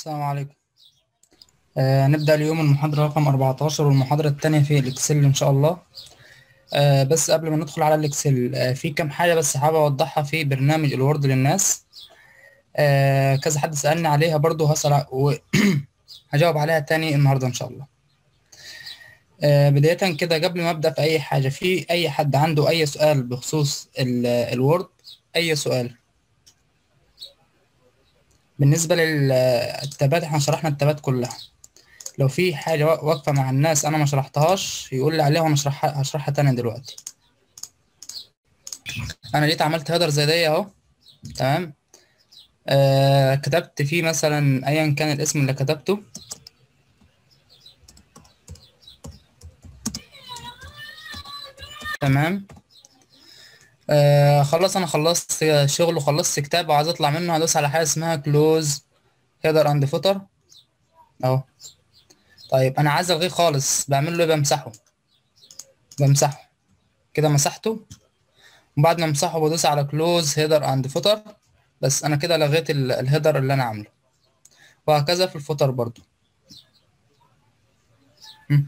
السلام عليكم. نبدأ اليوم المحاضرة رقم 14 والمحاضرة التانية في الإكسل إن شاء الله. بس قبل ما ندخل على الإكسل في كام حاجة بس حابب أوضحها في برنامج الوورد للناس. كذا حد سألني عليها برضو هسأل وهجاوب عليها تاني النهاردة إن شاء الله. بداية كده قبل ما أبدأ في أي حاجة، في أي حد عنده أي سؤال بخصوص الوورد؟ أي سؤال؟ بالنسبة للتابات احنا شرحنا التابات كلها. لو في حاجة واقفة مع الناس أنا ما شرحتهاش يقول لي عليها وأنا هشرحها تاني دلوقتي. أنا جيت عملت هيدر زي دي أهو، تمام. كتبت فيه مثلا أيا كان الاسم اللي كتبته، تمام. خلاص أنا خلصت شغل وخلصت كتاب وعايز أطلع منه، هدوس على حاجة اسمها كلوز هيدر أند فوتر أهو. طيب أنا عايز ألغيه خالص، بعمل له إيه؟ بمسحه كده، مسحته. وبعد ما امسحه بدوس على كلوز هيدر اند فوتر، بس انا كده لغيت الهيدر اللي انا عامله. وهكذا في الفوتر برضو. م.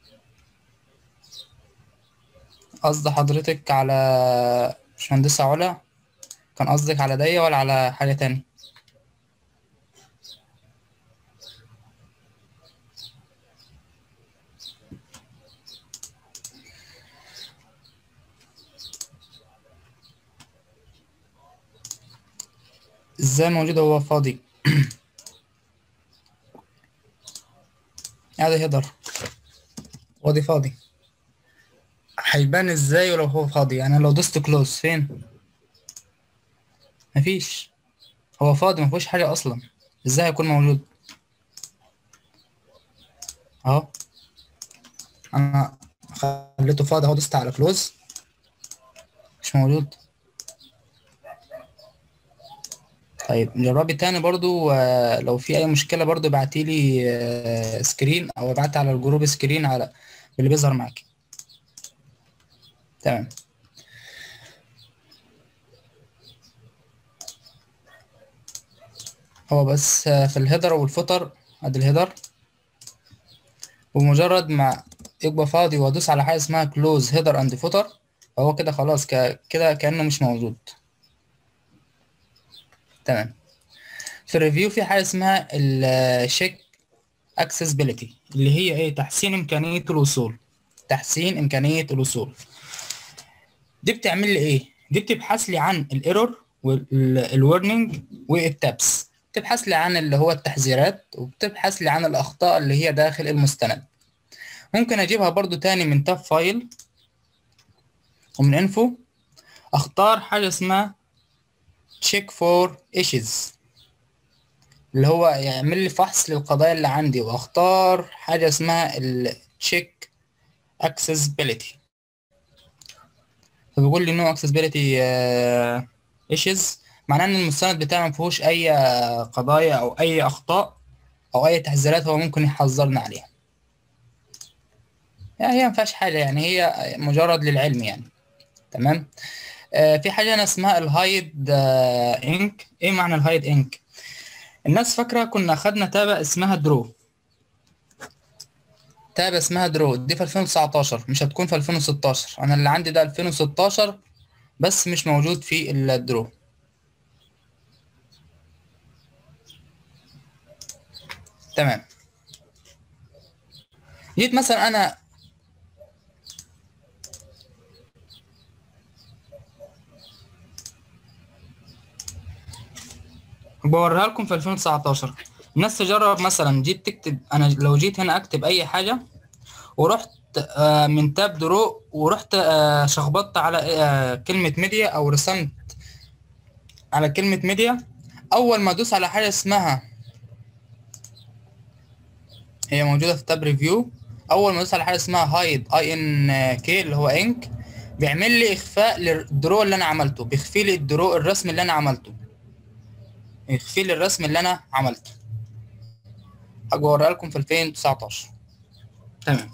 قصد حضرتك على باشمهندسة علا؟ كان قصدك على دي ولا على حاجة تاني؟ ازاي موجود هو فاضي؟ ادي هيدر وادي فاضي. هيبان ازاي ولو هو فاضي؟ يعني لو دوست كلوز فين؟ مفيش، هو فاضي مفيهوش حاجة اصلا. ازاي هيكون موجود؟ اهو انا خليته فاضي اهو، دوست على كلوز مش موجود. طيب جربي تاني برضو، لو في اي مشكلة برضو ابعتيلي سكرين او ابعتي على الجروب سكرين على اللي بيظهر معاكي، تمام. هو بس في الهيدر والفوتر، ادي الهيدر. ومجرد ما يبقى فاضي وادوس على حاجة اسمها كلوز هيدر اند فوتر، فهو كده خلاص كده كأنه مش موجود، تمام. في الريفيو في حاجة اسمها الشيك اكسسبيليتي، اللي هي ايه؟ تحسين امكانية الوصول. تحسين امكانية الوصول دي بتعمل لي ايه؟ دي بتبحث لي عن الايرور والورنينج والتابس، بتبحث لي عن اللي هو التحذيرات، وبتبحث لي عن الاخطاء اللي هي داخل المستند. ممكن اجيبها برضو تاني من تاب فايل ومن انفو، اختار حاجة اسمها check for issues، اللي هو يعمل لي فحص للقضايا اللي عندي، واختار حاجة اسمها ال check accessibility. فبيقول لي no accessibility issues، معناه ان المستند بتاعي ما فيهوش اي قضايا او اي اخطاء او اي تحذيرات هو ممكن يحذرنا عليها. يعني هي ما فيهاش حاجة، يعني هي مجرد للعلم يعني، تمام. في حاجة أنا اسمها الهايد انك. ايه معنى الهايد انك؟ الناس فاكرة كنا خدنا تابة اسمها درو. تابة اسمها درو دي في 2019، مش هتكون في 2016. انا اللي عندي ده 2016 بس مش موجود في الدرو، تمام. جيت مثلا انا بوريها لكم في 2019. الناس تجرب مثلا، جيت تكتب، انا لو جيت هنا اكتب اي حاجة ورحت من تاب درو ورحت شخبطت على كلمة ميديا او رسمت على كلمة ميديا، اول ما ادوس على حاجة اسمها، هي موجودة في تاب ريفيو، اول ما ادوس على حاجة اسمها هايد اي ان كي اللي هو انك، بيعمل لي اخفاء للدرو اللي انا عملته، بيخفي لي الدرو الرسم اللي انا عملته، يخفي لي الرسم اللي انا عملته. هاجي اوريها لكم في 2019، تمام.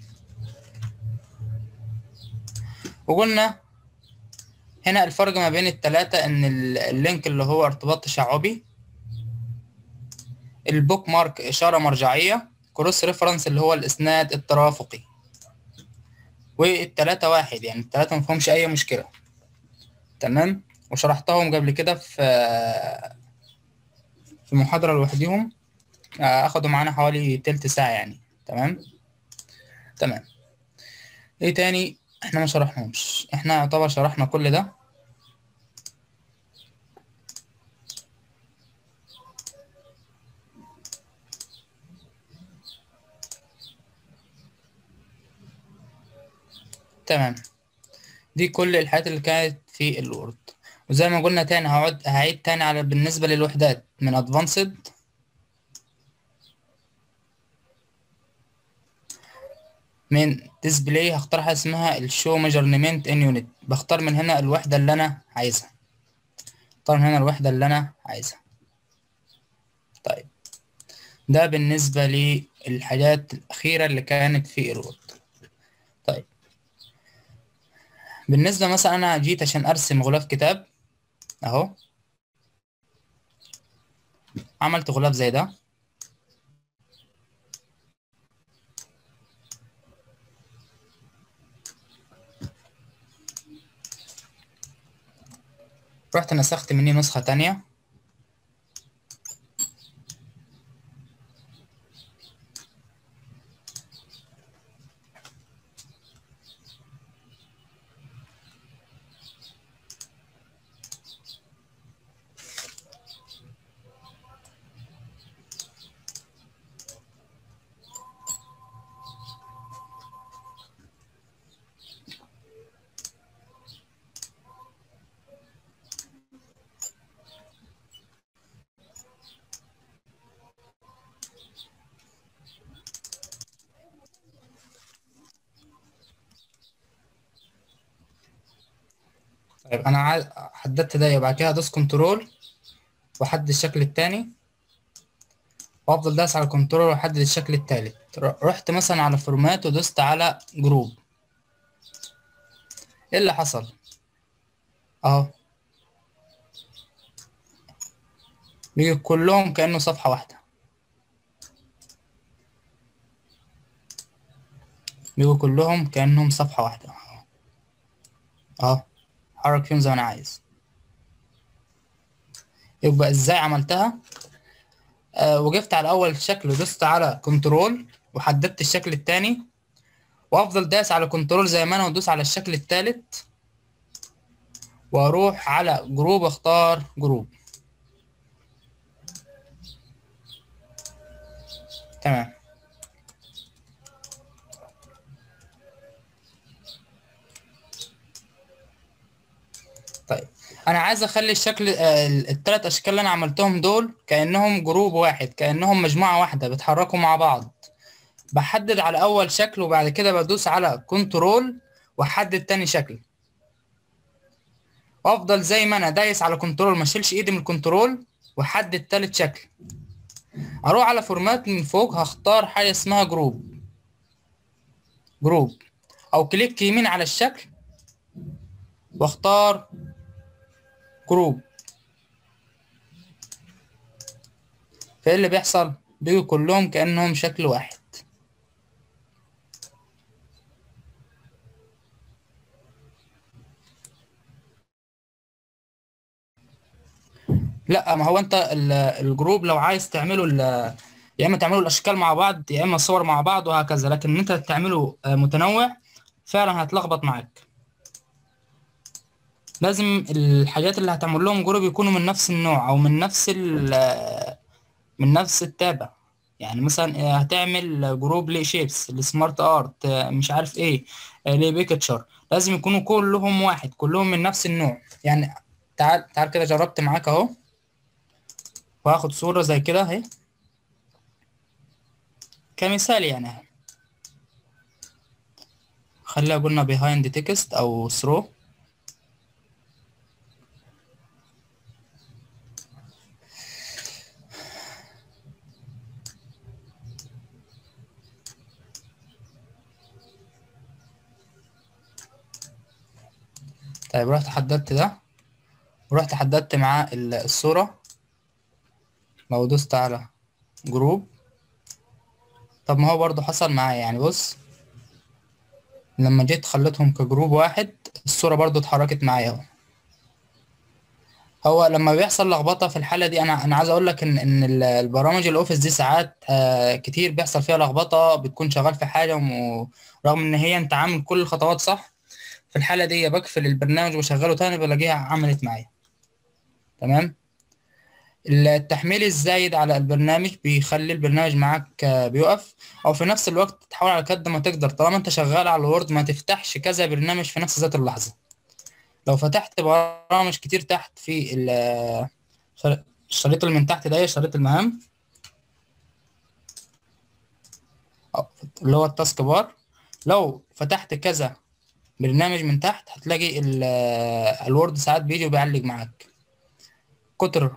وقلنا هنا الفرق ما بين التلاتة ان اللينك اللي هو ارتباط تشعبي، البوك مارك اشاره مرجعيه، كروس ريفرنس اللي هو الاسناد الترافقي. والتلاتة واحد، يعني التلاتة مفهومش اي مشكله. تمام. وشرحتهم قبل كده في محاضره لوحدهم، اخدوا معانا حوالي تلت ساعه يعني. تمام. تمام. ايه تاني احنا ما شرحناهمش؟ احنا يعتبر شرحنا كل ده. تمام. دي كل الحاجات اللي كانت في الوورد. وزي ما قلنا تاني، هعيد تاني على بالنسبة للوحدات من ادفانسد. من ديسبلاي هختار حاجة اسمها الشو ميجرمنت ان يونت، بختار من هنا الوحدة اللي انا عايزها. اختار من هنا الوحدة اللي انا عايزها. طيب، ده بالنسبة للحاجات الأخيرة اللي كانت في الوورد. طيب، بالنسبة مثلا أنا جيت عشان أرسم غلاف كتاب أهو، عملت غلاف زي ده. رحت نسخت مني نسخة تانية. طيب أنا حددت ده، يبقى كده أدوس كنترول وأحدد الشكل التاني، وأفضل داس على كنترول وأحدد الشكل التالت. رحت مثلا على فورمات ودوست على جروب. إيه اللي حصل؟ أهو، بيجي كلهم كأنه صفحة واحدة. بيجوا كلهم كأنهم صفحة واحدة أهو. حرك فيهم زي ما أنا عايز. يبقى إزاي عملتها؟ وقفت على أول شكل ودوست على كنترول وحددت الشكل التاني، وأفضل داس على كنترول زي ما أنا وأدوس على الشكل التالت، وأروح على جروب أختار جروب. تمام. طيب، انا عايز اخلي الشكل الثلاث اشكال اللي انا عملتهم دول كانهم جروب واحد، كانهم مجموعه واحده بيتحركوا مع بعض. بحدد على اول شكل وبعد كده بدوس على كنترول واحدد تاني شكل، وافضل زي ما انا دايس على كنترول ما اشيلش ايدي من الكنترول، واحدد تالت شكل. اروح على فورمات من فوق، هختار حاجه اسمها جروب، او كليك يمين على الشكل واختار جروب. فايه اللي بيحصل؟ بيجوا كلهم كانهم شكل واحد. لا، ما هو انت الجروب لو عايز تعمله يا اما تعملوا الاشكال مع بعض يا اما الصور مع بعض وهكذا، لكن انت تعمله متنوع فعلا هتلخبط معاك. لازم الحاجات اللي هتعمل لهم جروب يكونوا من نفس النوع او من نفس من نفس التابع. يعني مثلا هتعمل جروب لشيبس لسمارت ارت، مش عارف ايه، لبيكتشر، لازم يكونوا كلهم واحد، كلهم من نفس النوع يعني. تعال كده، جربت معاك اهو، وهاخد صورة زي كده اهي كمثال يعني. خليها قلنا behind text او through. طيب، رحت حددت ده، ورحت حددت معاه الصورة. لو دوست على جروب. طب ما هو برضو حصل معايا، يعني بص لما جيت خليتهم كجروب واحد الصورة برضو اتحركت معايا اهو. هو لما بيحصل لخبطة في الحالة دي، انا عايز اقول لك ان البرامج الاوفيس دي ساعات كتير بيحصل فيها لخبطة، بتكون شغال في حاجة ورغم ان هي انت عامل كل الخطوات صح، في الحالة دي بقفل البرنامج وشغله تاني بلاقيها عملت معايا. تمام. التحميل الزايد على البرنامج بيخلي البرنامج معاك بيقف، او في نفس الوقت تحاول على قد ما تقدر طالما انت شغال على الوورد ما تفتحش كذا برنامج في نفس ذات اللحظة. لو فتحت برامج كتير تحت في الشريط اللي من تحت ده شريط المهام، اللي هو التاسك بار، لو فتحت كذا برنامج من تحت هتلاقي الوورد ساعات بيجي وبيعلق معاك. كتر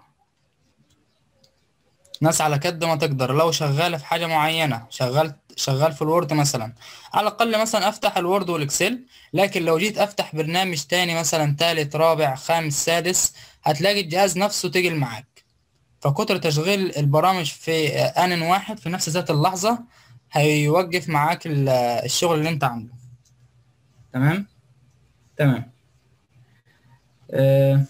ناس على قد ما تقدر، لو شغال في حاجة معينة، شغال في الوورد مثلا، على الأقل مثلا أفتح الوورد والإكسل. لكن لو جيت أفتح برنامج تاني مثلا تالت رابع خامس سادس هتلاقي الجهاز نفسه تقل معاك. فكتر تشغيل البرامج في آن واحد في نفس ذات اللحظة هيوقف معاك الشغل اللي أنت عامله. تمام. تمام. آه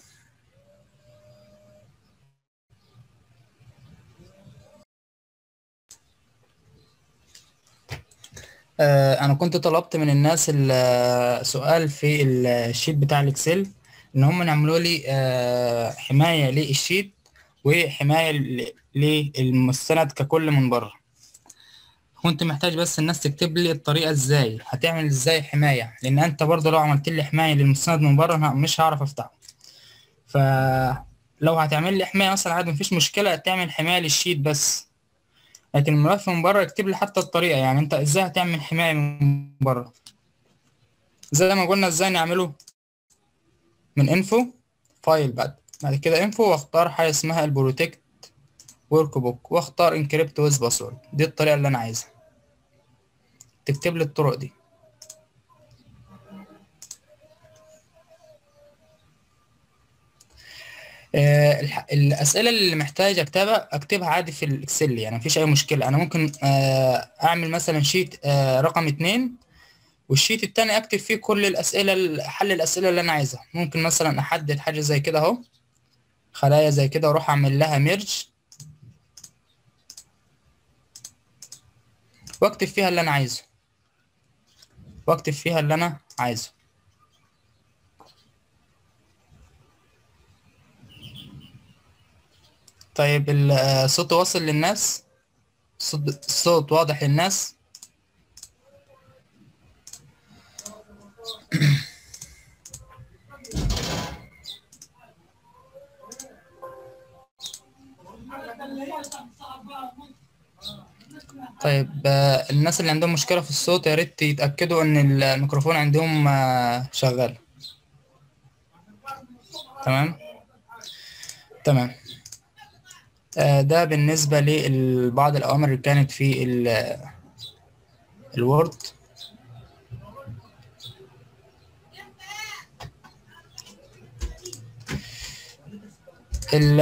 انا كنت طلبت من الناس سؤال في الشيت بتاع الاكسل، ان هم يعملوا لي حماية للشيت وحماية للمستند ككل من بره. كنت محتاج بس الناس تكتب لي الطريقة ازاي هتعمل ازاي حماية، لان انت برضه لو عملت لي حماية للمستند من بره أنا مش هعرف افتحه. فلو هتعمل لي حماية مثلا عادي مفيش مشكلة تعمل حماية للشيت بس، لكن الملف من بره اكتب لي حتى الطريقة، يعني انت ازاي هتعمل حماية من بره. زي ما قلنا ازاي نعمله، من انفو فايل، بعد كده انفو، واختار حاجه اسمها البروتكت ورك بوك، واختار انكريبت ويز باسورد. دي الطريقه اللي انا عايزها، تكتب لي الطرق دي. الاسئله اللي محتاج اكتبها عادي في الاكسل، يعني مفيش اي مشكله. انا ممكن اعمل مثلا شيت رقم 2، والشيت التاني اكتب فيه كل الاسئله، حل الاسئله اللي انا عايزها. ممكن مثلا احدد حاجه زي كده اهو، خلايا زي كده، واروح اعمل لها ميرج واكتب فيها اللي انا عايزه، واكتب فيها اللي انا عايزه. طيب الصوت واصل للناس؟ الصوت واضح للناس؟ طيب الناس اللي عندهم مشكلة في الصوت يا ريت يتأكدوا ان الميكروفون عندهم شغال. تمام. تمام. ده بالنسبة لبعض الأوامر اللي كانت في الوورد. ال-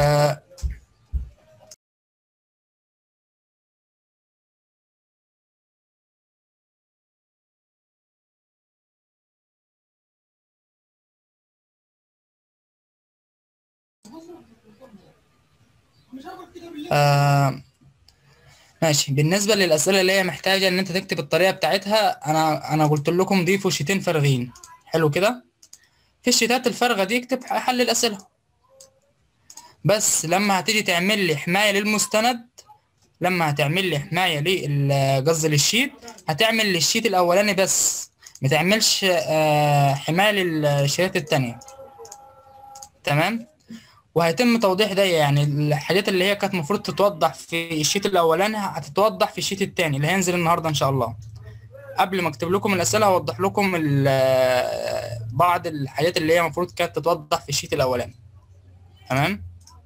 آه، ماشي. بالنسبة للأسئلة اللي هي محتاجة إن أنت تكتب الطريقة بتاعتها، أنا قلت لكم ضيفوا شيتين فارغين. حلو كده. في الشيتات الفارغة دي اكتب حل الأسئلة بس. لما هتيجي تعمل لي حماية للمستند، لما هتعمل لي حماية قصدي للشيت، هتعمل للشيت الأولاني بس، ما تعملش حماية للشيتات التانية. تمام. وهيتم توضيح ده، يعني الحاجات اللي هي كانت المفروض تتوضح في الشيت الأولاني هتتوضح في الشيت التاني اللي هينزل النهاردة إن شاء الله. قبل ما أكتب لكم الأسئلة هوضح لكم بعض الحاجات اللي هي المفروض كانت تتوضح في الشيت الأولاني. تمام.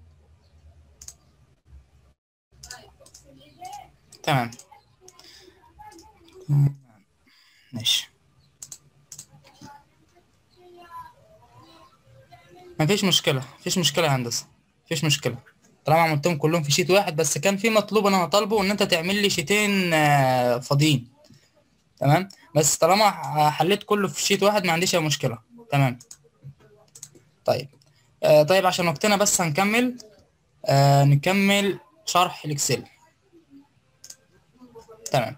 تمام. ماشي. مفيش مشكلة، مفيش مشكلة يا هندسة، مفيش مشكلة. طالما عملتهم كلهم في شيت واحد، بس كان في مطلوب انا طالبه ان انت تعمل لي شيتين فاضيين. تمام، بس طالما حليت كله في شيت واحد ما عنديش اي مشكله. تمام. طيب طيب عشان وقتنا بس هنكمل نكمل شرح الاكسل. تمام.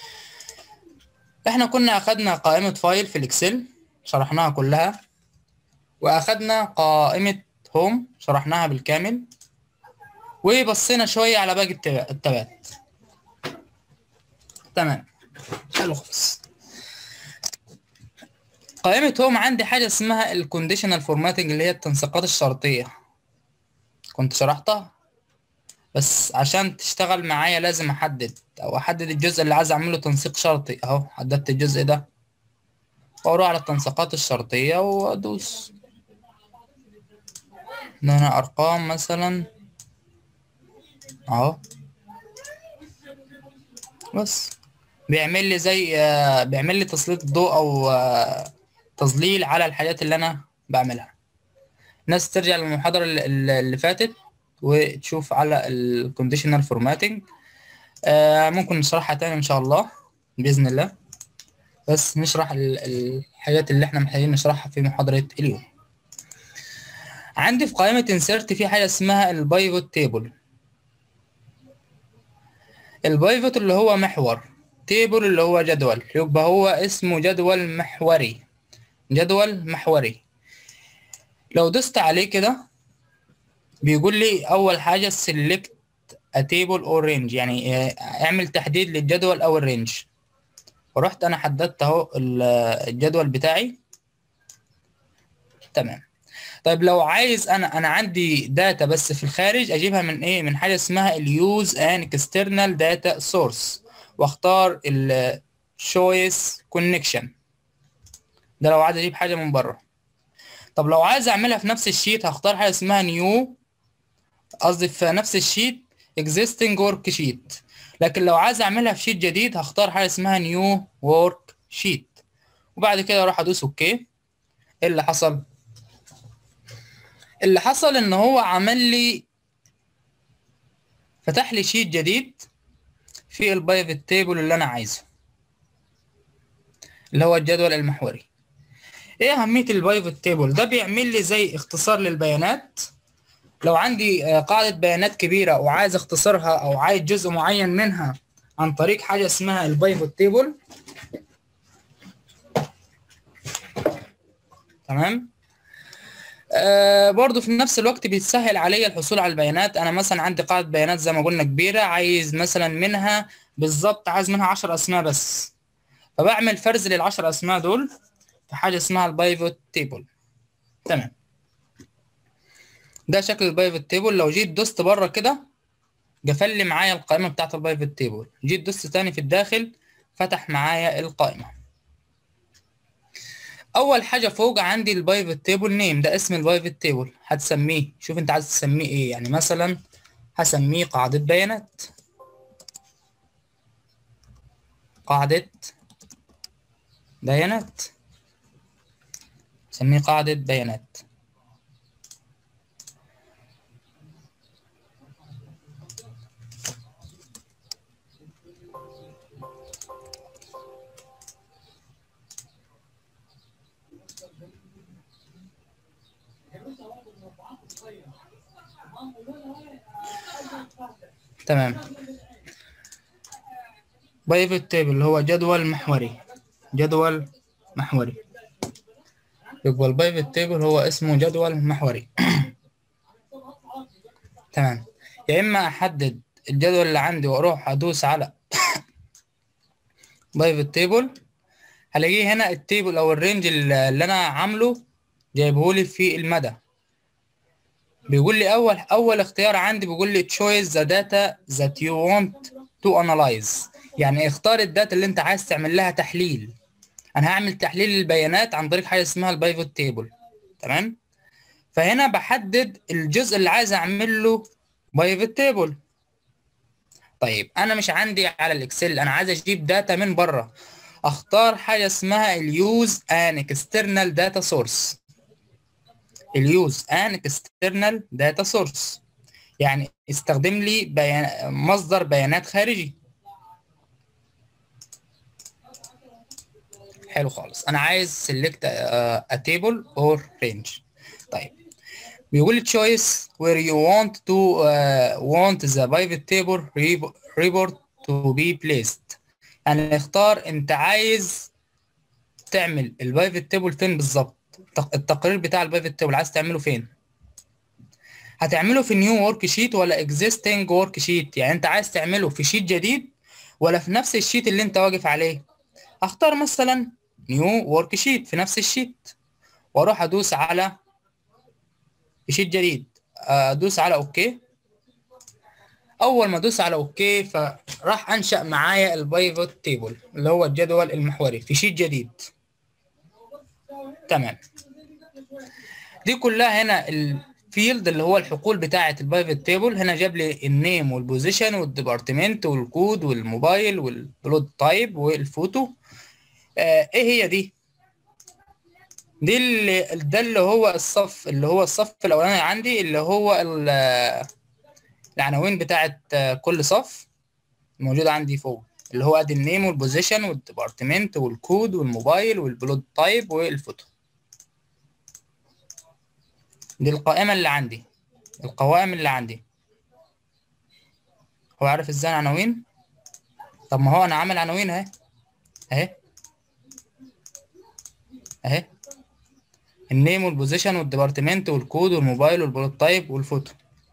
احنا كنا اخدنا قائمه فايل في الاكسل شرحناها كلها، واخدنا قائمه هوم شرحناها بالكامل، وبصينا شويه على باقي التابات. تمام، حلو خالص. قائمة هوم عندي حاجة اسمها الكونديشنال فورماتنج اللي هي التنسيقات الشرطية، كنت شرحتها، بس عشان تشتغل معايا لازم احدد الجزء اللي عايز اعمله تنسيق شرطي. اهو حددت الجزء ده، واروح على التنسيقات الشرطية وادوس هنا ارقام مثلا اهو، بس بيعمل لي زي بيعمل لي تسليط ضوء او تظليل على الحاجات اللي انا بعملها. الناس ترجع للمحاضرة اللي فاتت وتشوف على الكونديشنال فورماتنج. ممكن نشرحها تاني ان شاء الله باذن الله، بس نشرح الحاجات اللي احنا محتاجين نشرحها في محاضرة اليوم. عندي في قائمة انسيرت في حاجة اسمها البايفوت تيبل. البايفوت اللي هو محور، تيبل اللي هو جدول، يبقى هو اسمه جدول محوري. جدول محوري. لو دوست عليه كده بيقول لي اول حاجة select a table or range، يعني اعمل تحديد للجدول او الرينج. ورحت انا حددت اهو الجدول بتاعي. تمام. طيب لو عايز انا عندي داتا بس في الخارج، اجيبها من ايه؟ من حاجه اسمها اليوز ان اكسترنال داتا سورس، واختار الشويس كونكشن ده لو عايز اجيب حاجه من بره. طب لو عايز اعملها في نفس الشيت هختار حاجه اسمها نيو، قصدي في نفس الشيت existing work sheet. لكن لو عايز اعملها في شيت جديد هختار حاجه اسمها نيو work sheet، وبعد كده اروح ادوس اوكي. ايه اللي حصل؟ اللي حصل ان هو عمل لي، فتح لي شيت جديد في البايفت تيبل اللي انا عايزه، اللي هو الجدول المحوري. ايه اهمية البايفت تيبل ده؟ بيعمل لي زي اختصار للبيانات. لو عندي قاعدة بيانات كبيرة وعايز اختصرها او عايز جزء معين منها عن طريق حاجة اسمها البايفت تيبل. تمام. برضو في نفس الوقت بيسهل عليا الحصول على البيانات. انا مثلا عندي قاعدة بيانات زي ما قلنا كبيرة، عايز مثلا منها بالظبط، عايز منها 10 اسماء بس، فبعمل فرز لل10 اسماء دول في حاجة اسمها البايفوت تيبل. تمام. ده شكل البايفوت تيبل. لو جيت دوست بره كده قفل لي معايا القائمة بتاعت البايفوت تيبل، جيت دوست تاني في الداخل فتح معايا القائمة. اول حاجة فوق عندي البايفوت تيبل نيم، ده اسم البايفوت تيبل. هتسميه، شوف انت عايز تسميه ايه، يعني مثلا هسميه قاعدة بيانات. قاعدة بيانات، سميه قاعدة بيانات. تمام. بايفوت تيبل اللي هو جدول محوري. جدول محوري، يبقى البايفوت تيبل هو اسمه جدول محوري. تمام. يا اما احدد الجدول اللي عندي واروح ادوس على بايفوت تيبل، هلاقيه هنا التيبل او الرينج اللي انا عامله جايبهولي في المدى. بيقول لي اول اختيار عندي بيقول لي choose the data that you want to analyze، يعني اختار الداتا اللي انت عايز تعمل لها تحليل. انا هعمل تحليل للبيانات عن طريق حاجه اسمها البايفوت تيبل. تمام. فهنا بحدد الجزء اللي عايز اعمل له بايفوت تيبل. طيب انا مش عندي على الاكسل، انا عايز اجيب داتا من بره، اختار حاجه اسمها اليوز ان اكسترنال داتا سورس. اليوز ان اكسترنال داتا سورس يعني استخدم لي مصدر بيانات خارجي. حلو خالص، انا عايز select a table or range. طيب بيقول لي choice where you want the pivot table report to be placed. يعني اختار انت عايز تعمل البايفت تيبل فين بالظبط. التقرير بتاع البايفت تيبل عايز تعمله فين؟ هتعمله في نيو ورك شيت ولا اكزيستنج ورك شيت؟ يعني انت عايز تعمله في شيت جديد ولا في نفس الشيت اللي انت واقف عليه؟ اختار مثلا نيو ورك شيت في نفس الشيت، واروح ادوس على شيت جديد، ادوس على اوكي. اول ما ادوس على اوكي فراح انشأ معايا البايفوت تيبل اللي هو الجدول المحوري في شيت جديد. تمام. دي كلها هنا الفيلد اللي هو الحقول بتاعه البايفوت تيبل. هنا جاب لي النيم والبوزيشن والديبارتمنت والكود والموبايل والبلود تايب والفوتو. ايه هي دي؟ ده اللي هو الصف، الاولاني عندي، اللي هو العناوين بتاعه كل صف موجوده عندي فوق، اللي هو ادي النيم والبوزيشن والديبارتمنت والكود والموبايل والبلود تايب والفوتو. دي القائمه اللي عندي، القوائم اللي عندي. هو عارف ازاي عناوين؟ طب ما هو انا عامل عناوين اهي، اهي اهي، النيم والبوزيشن والديبارتمنت والكود والموبايل والبلود تايب والفوتو.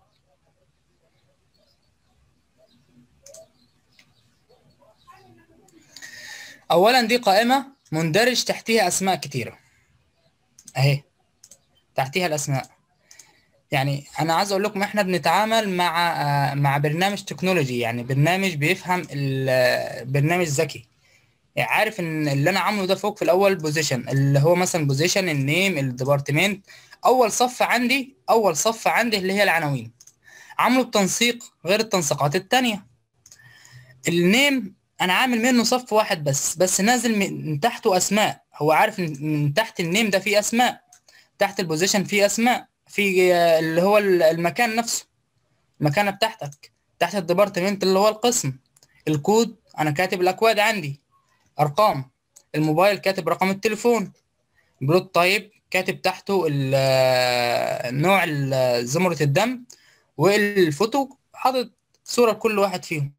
اولا دي قائمه مندرج تحتيها اسماء كتيره اهي، تحتيها الاسماء. يعني انا عايز اقول لكم احنا بنتعامل مع برنامج تكنولوجي، يعني برنامج بيفهم برنامج ذكي. يعني عارف ان اللي انا عامله ده فوق في الاول بوزيشن، اللي هو مثلا بوزيشن النيم الديبارتمنت. اول صف عندي اللي هي العناوين، عامله بتنسيق غير التنسيقات التانية. النيم انا عامل منه صف واحد بس نازل من تحته اسماء. هو عارف ان من تحت النيم ده فيه اسماء، تحت البوزيشن فيه اسماء، في اللي هو المكان نفسه، المكانه بتاعتك. تحت الديبارتمنت اللي هو القسم. الكود انا كاتب الاكواد عندي ارقام. الموبايل كاتب رقم التليفون. بلود تايب كاتب تحته نوع زمرة الدم. والفوتو حاطط صورة لكل واحد فيهم.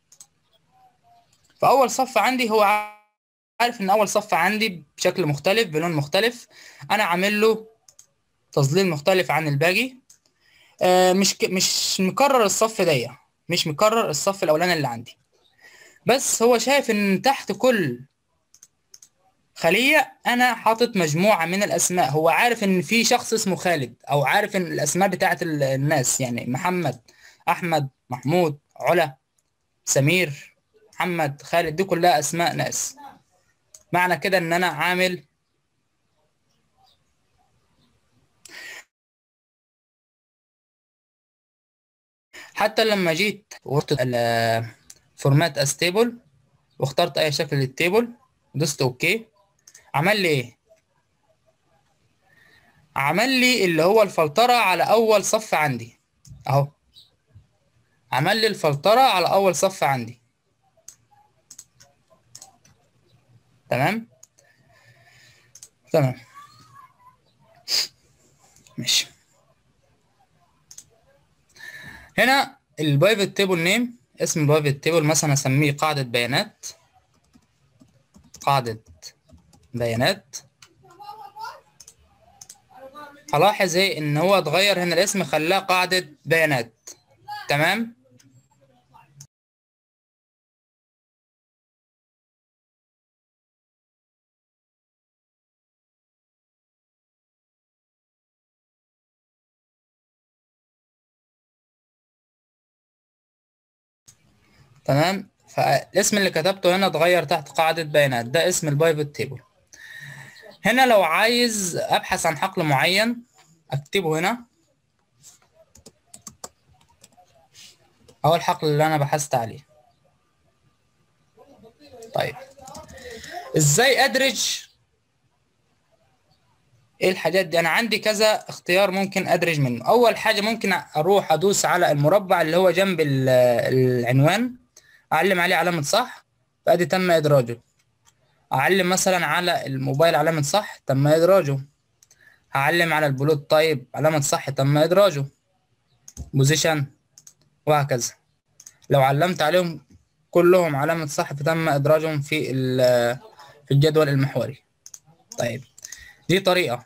فأول صف عندي هو عارف إن أول صف عندي بشكل مختلف بلون مختلف. أنا عامل له تظليل مختلف عن الباقي. مش مكرر الصف دي، مش مكرر الصف الأولاني اللي عندي. بس هو شايف إن تحت كل خلية أنا حاطط مجموعة من الأسماء. هو عارف إن في شخص اسمه خالد، أو عارف إن الأسماء بتاعت الناس، يعني محمد، أحمد، محمود، علا، سمير، محمد، خالد، دي كلها أسماء ناس. معنى كده إن أنا عامل حتى لما جيت وقلت فورمات أس تيبل واخترت أي شكل للتيبل دوست أوكي، عمل لي إيه؟ عمل لي اللي هو الفلترة على أول صف عندي أهو. عمل لي الفلترة على أول صف عندي. تمام. تمام ماشي. هنا البايفت تيبل نيم، اسم البايفت تيبل مثلا اسميه قاعدة بيانات. قاعدة بيانات. هلاحظ ايه ان هو اتغير هنا الاسم، خلاه قاعدة بيانات. تمام. تمام. فالاسم اللي كتبته هنا اتغير تحت قاعدة بيانات، ده اسم البايفت تيبل. هنا لو عايز ابحث عن حقل معين اكتبه هنا، اهو الحقل اللي انا بحثت عليه. طيب ازاي ادرج ايه الحاجات دي؟ انا عندي كذا اختيار ممكن ادرج منه. اول حاجه ممكن اروح ادوس على المربع اللي هو جنب العنوان، اعلم عليه علامه صح، فادي تم ادراجه. اعلم مثلا على الموبايل علامه صح، تم ادراجه. هعلم على البلوت طيب علامه صح، تم ادراجه. بوزيشن، وهكذا. لو علمت عليهم كلهم علامه صح فتم ادراجهم في الجدول المحوري. طيب، دي طريقه.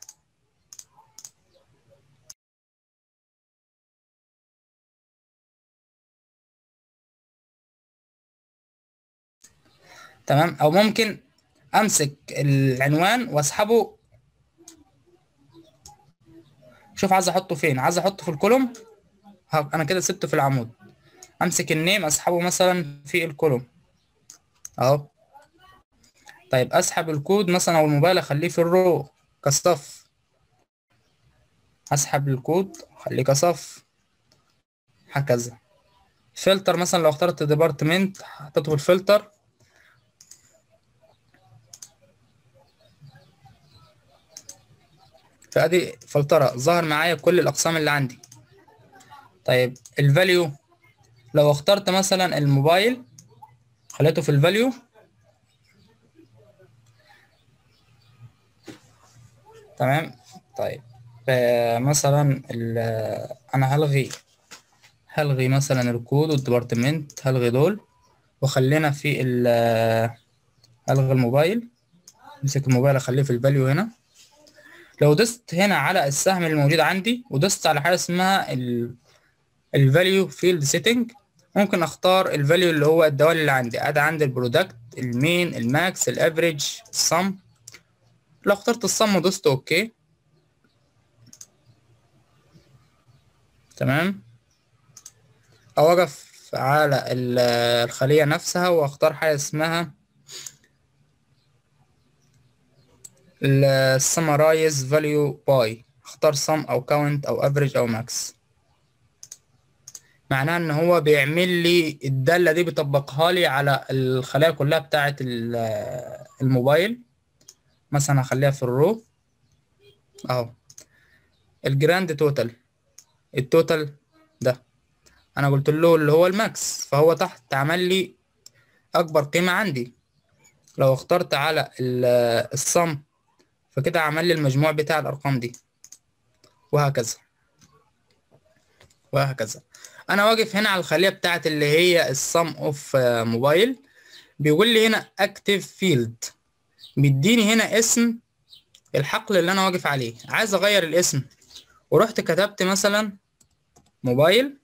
تمام. او ممكن امسك العنوان واسحبه. شوف عايز احطه فين، عايز احطه في الكولوم، انا كده سبته في العمود. امسك النيم اسحبه مثلا في الكولوم اهو. طيب اسحب الكود مثلا او الموبايل اخليه في الرو كصف. اسحب الكود اخليه كصف، هكذا. فلتر مثلا لو اخترت ديبارتمنت حطيته في الفلتر، فادي فلترة ظهر معايا كل الاقسام اللي عندي. طيب الفاليو، لو اخترت مثلا الموبايل خليته في الفاليو. تمام. طيب مثلا انا هلغي مثلا الكود والديبارتمنت، هلغي دول وخلينا في هلغي الموبايل. امسك الموبايل اخليه في الفاليو هنا. لو دست هنا على السهم اللي موجود عندي ودست على حاجه اسمها الفاليو فيلد سيتنج، ممكن اختار الفاليو اللي هو الدوال اللي عندي. ادي عندي البرودكت، المين، الماكس، الافريج، الصم. لو اخترت الصم ودوست اوكي، تمام، اوقف على الخليه نفسها واختار حاجه اسمها السمرايز فاليو باي. اختار sum او count او average او max. معناها ان هو بيعمل لي الدالة دي، بيطبقها لي على الخلايا كلها بتاعة الموبايل. مثلا هخليها في الرو اهو. الجراند توتال، التوتال ده انا قلت له اللي هو الماكس، فهو تحت عمل لي اكبر قيمة عندي. لو اخترت على الصم فكده عمل لي المجموع بتاع الارقام دي، وهكذا وهكذا. انا واقف هنا على الخليه بتاعت اللي هي السم اوف موبايل. بيقول لي هنا اكتيف فيلد، بيديني هنا اسم الحقل اللي انا واقف عليه. عايز اغير الاسم، ورحت كتبت مثلا موبايل.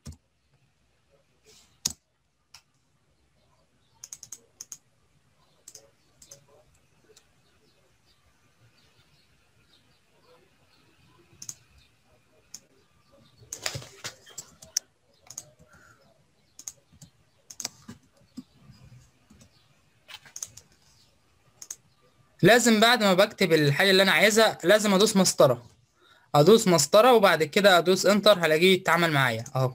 لازم بعد ما بكتب الحاجه اللي انا عايزها لازم ادوس مسطره. ادوس مسطره وبعد كده ادوس انتر، هلاقيه يتعامل معايا اهو.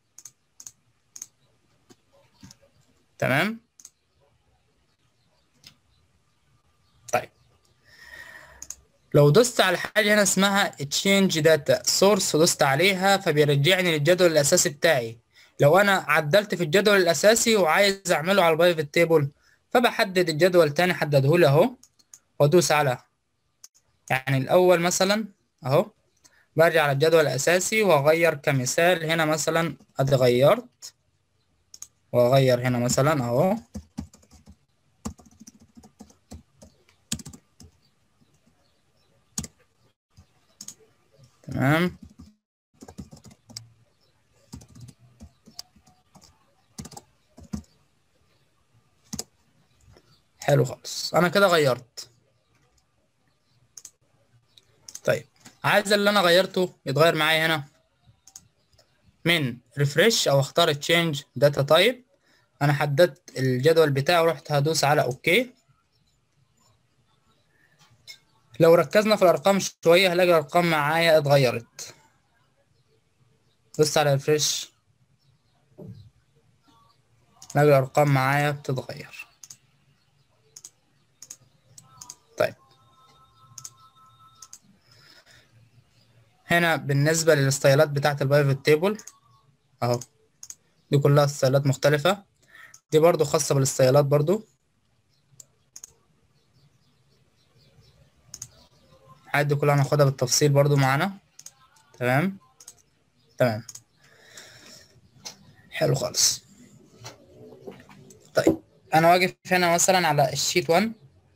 تمام. طيب لو دوست على حاجة هنا اسمها change data source ودوست عليها فبيرجعني للجدول الأساسي بتاعي. لو أنا عدلت في الجدول الأساسي وعايز أعمله على البايفت تيبل، فبحدد الجدول تاني حدده لي أهو، وأدوس على يعني الأول مثلا أهو. برجع على الجدول الأساسي وأغير كمثال هنا مثلا، أدي غيرت وأغير هنا مثلا أهو. تمام. حلو خالص، أنا كده غيرت. طيب عايز اللي أنا غيرته يتغير معايا هنا، من ريفرش او اختار تشينج داتا تايب. انا حددت الجدول بتاعي ورحت هدوس على اوكي. لو ركزنا في الارقام شويه هلاقي الارقام معايا اتغيرت. دوست على ريفرش، هلاقي الارقام معايا بتتغير. طيب هنا بالنسبة للستايلات بتاعة البايفوت تيبل اهو، دي كلها ستايلات مختلفة، دي برضو خاصة بالستايلات برضو. الحاجات دي كلها هناخدها بالتفصيل برضو معانا. تمام. تمام. حلو خالص. طيب انا واقف هنا مثلا على الشيت 1،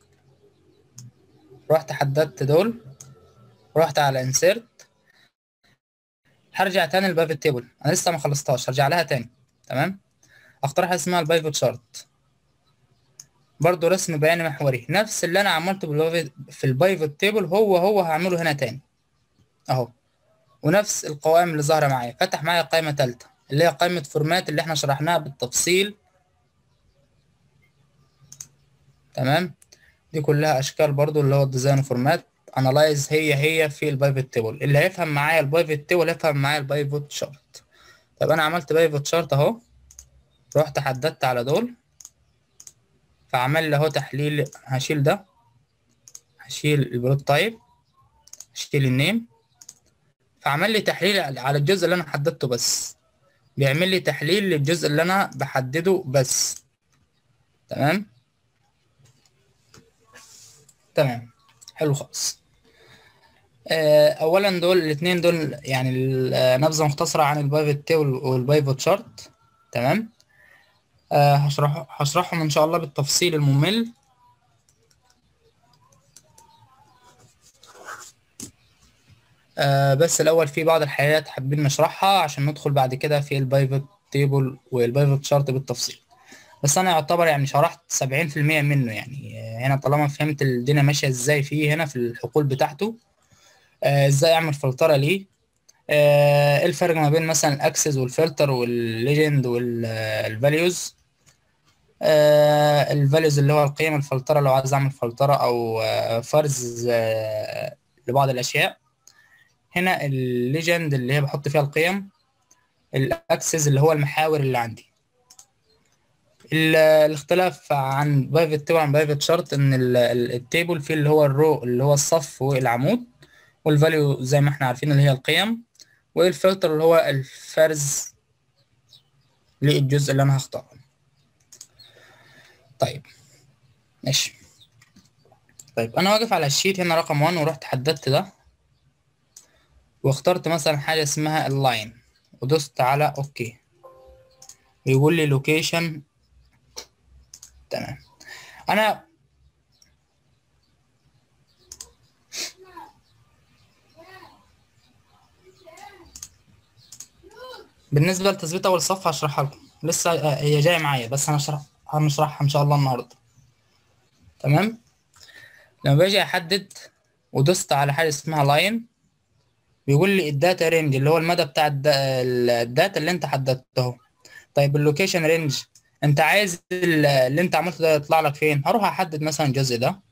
رحت حددت دول، رحت على انسيرت، هرجع تاني للبايفوت تيبل، انا لسه ما خلصتهاش، هرجع لها تاني. تمام. اختار حاجه اسمها البايفوت شارت، برضو رسم بياني محوري، نفس اللي انا عملته في البايفوت تيبل هو هعمله هنا تاني اهو. ونفس القوائم اللي ظاهره معايا، فتح معايا قائمه ثالثه اللي هي قائمه فورمات اللي احنا شرحناها بالتفصيل. تمام. دي كلها اشكال برضو اللي هو الديزاين فورمات انالايز، هي في البايفوت تيبل. اللي هيفهم معايا البايفوت تيبل هيفهم معايا البايفوت شارت. طب انا عملت بايفوت شارت اهو، رحت حددت على دول، فعمل لي اهو تحليل. هشيل ده، هشيل البلوت تايب، هشيل النيم، فعمل لي تحليل على الجزء اللي انا حددته بس، بيعمل لي تحليل للجزء اللي انا بحدده بس. تمام. تمام. حلو خالص. اولا دول الاثنين دول يعني نبذه مختصره عن البايفوت تيبل والبايفوت شارت. تمام. هشرحهم ان شاء الله بالتفصيل الممل. بس الاول في بعض الحاجات حابين نشرحها عشان ندخل بعد كده في البايفوت تيبل والبايفوت شارت بالتفصيل. بس انا يعتبر يعني شرحت 70% منه يعني. هنا طالما فهمت الدنيا ماشيه ازاي فيه هنا في الحقول بتاعته، ازاي اعمل فلتره ليه، ايه الفرق ما بين مثلا الاكسس والفلتر والليجند والفاليوز. الفاليوز اللي هو القيم، الفلتره لو عايز اعمل فلتره او فرز لبعض الاشياء. هنا الليجند اللي هي بحط فيها القيم، الاكسس اللي هو المحاور اللي عندي. الاختلاف عن بايفوت تيبل عن بايفوت شارت ان التيبل فيه اللي هو الرو اللي هو الصف والعمود، والفاليو زي ما احنا عارفين اللي هي القيم، والفلتر اللي هو الفرز للجزء اللي انا هختاره. طيب ماشي. طيب انا واقف على الشيت هنا رقم 1، ورحت حددت ده، واخترت مثلا حاجه اسمها اللاين، ودوست على اوكي، بيقول لي لوكيشن. تمام. انا بالنسبه لتثبيت اول صفحه هشرحها لكم لسه، هي جايه معايا بس هنشرحها ان شاء الله النهارده. تمام. لما باجي احدد ودوست على حاجه اسمها لاين، بيقول لي الداتا رينج اللي هو المدى بتاع الداتا اللي انت حددته. طيب اللوكيشن رينج، انت عايز اللي انت عملته ده يطلع لك فين؟ هروح احدد مثلا الجزء ده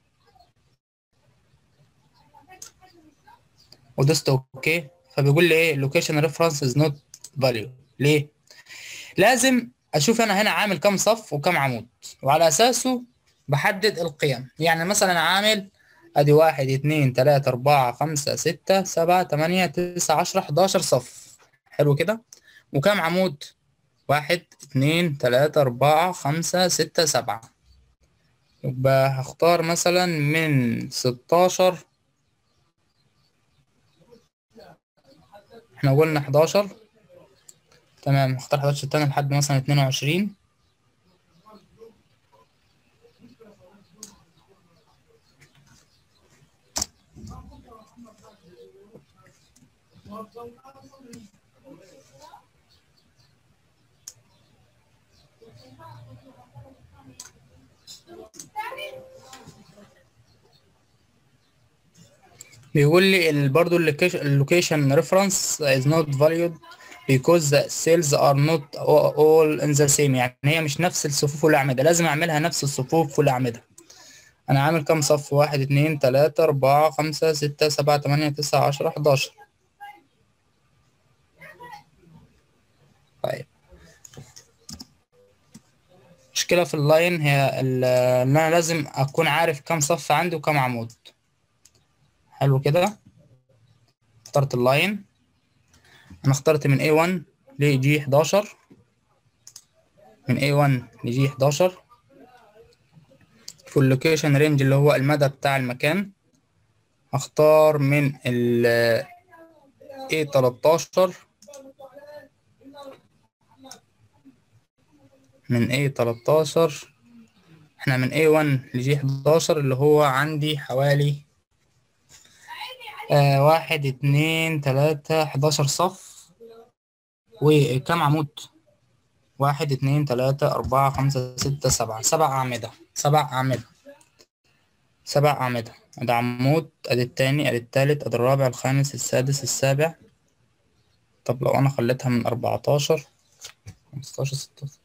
ودوست اوكي، فبيقول لي ايه اللوكيشن ريفرنس از نوت فاليو. ليه؟ لازم اشوف انا هنا عامل كام صف وكام عمود، وعلى اساسه بحدد القيم. يعني مثلا عامل ادي 1 2 3 4 5 6 7 8 9 10 11 صف. حلو كده. وكام عمود؟ 1 2 3 4 5 6 7. يبقى هختار مثلا من 16، احنا قلنا 11. تمام. هختار 11 تاني لحد مثلا 22. بيقول لي برضو اللوكيشن ريفرنس is not valued because the cells are not all in the same. يعني هي مش نفس الصفوف والأعمدة، لازم أعملها نفس الصفوف والأعمدة. أنا عامل كام صف؟ 1 2 3 4 5 6 7 8 9 10 11. طيب المشكلة في اللاين هي إن أنا لازم أكون عارف كام صف عندي وكام عمود. حلو كده. اخترت اللاين، انا اخترت من A1 ل G11، من A1 ل G11 في اللوكيشن رينج اللي هو المدى بتاع المكان. هختار من ال A13، من A13 احنا من A1 ل G11 اللي هو عندي حوالي 1 2 3 11 صف. وكم عمود؟ 1 2 3 4 5 6 7، 7 أعمدة، 7 أعمدة، 7 أعمدة. أدي عمود، أدي التاني، أدي التالت، أدي الرابع، الخامس، السادس، السابع. طب لو أنا خليتها من 14 15 16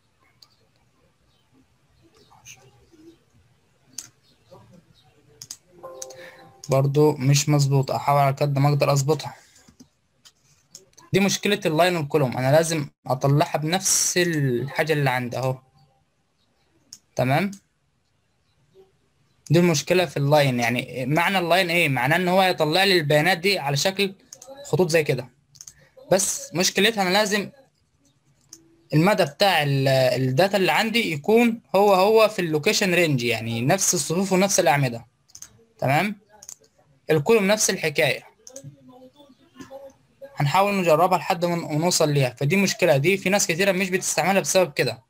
برضو مش مظبوط، أحاول على قد ما أقدر أظبطها. دي مشكلة اللاين والكولوم، أنا لازم أطلعها بنفس الحاجة اللي عندي أهو. تمام. دي المشكلة في اللاين. يعني معنى اللاين إيه؟ معناه إن هو يطلع لي البيانات دي على شكل خطوط زي كده. بس مشكلتها أنا لازم المدى بتاع الداتا اللي عندي يكون هو في اللوكيشن رينج، يعني نفس الصفوف ونفس الأعمدة. تمام. الكولوم نفس الحكاية. هنحاول نجربها لحد ما نوصل ليها. فدي مشكلة، دي في ناس كتيرة مش بتستعملها بسبب كده.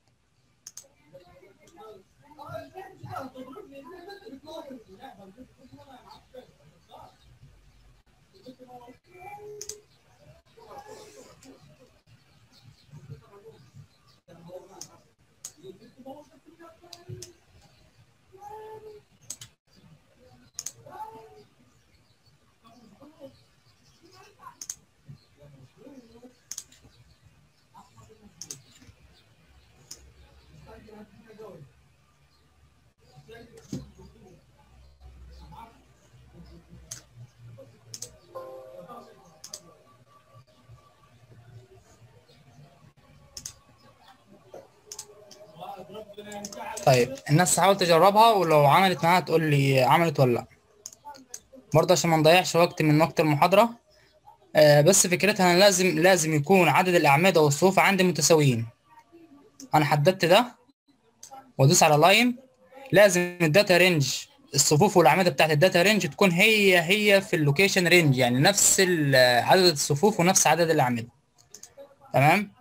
طيب الناس تحاول تجربها، ولو عملت معاها تقول لي عملت ولا لا، برضه عشان ما نضيعش وقت من وقت المحاضرة. بس فكرتها انا لازم يكون عدد الأعمدة والصفوف عندي متساويين. انا حددت ده وادوس على لاين. لازم الداتا رينج، الصفوف والاعمده بتاعت الداتا رينج تكون هي في اللوكيشن رينج، يعني نفس عدد الصفوف ونفس عدد الاعمده. تمام.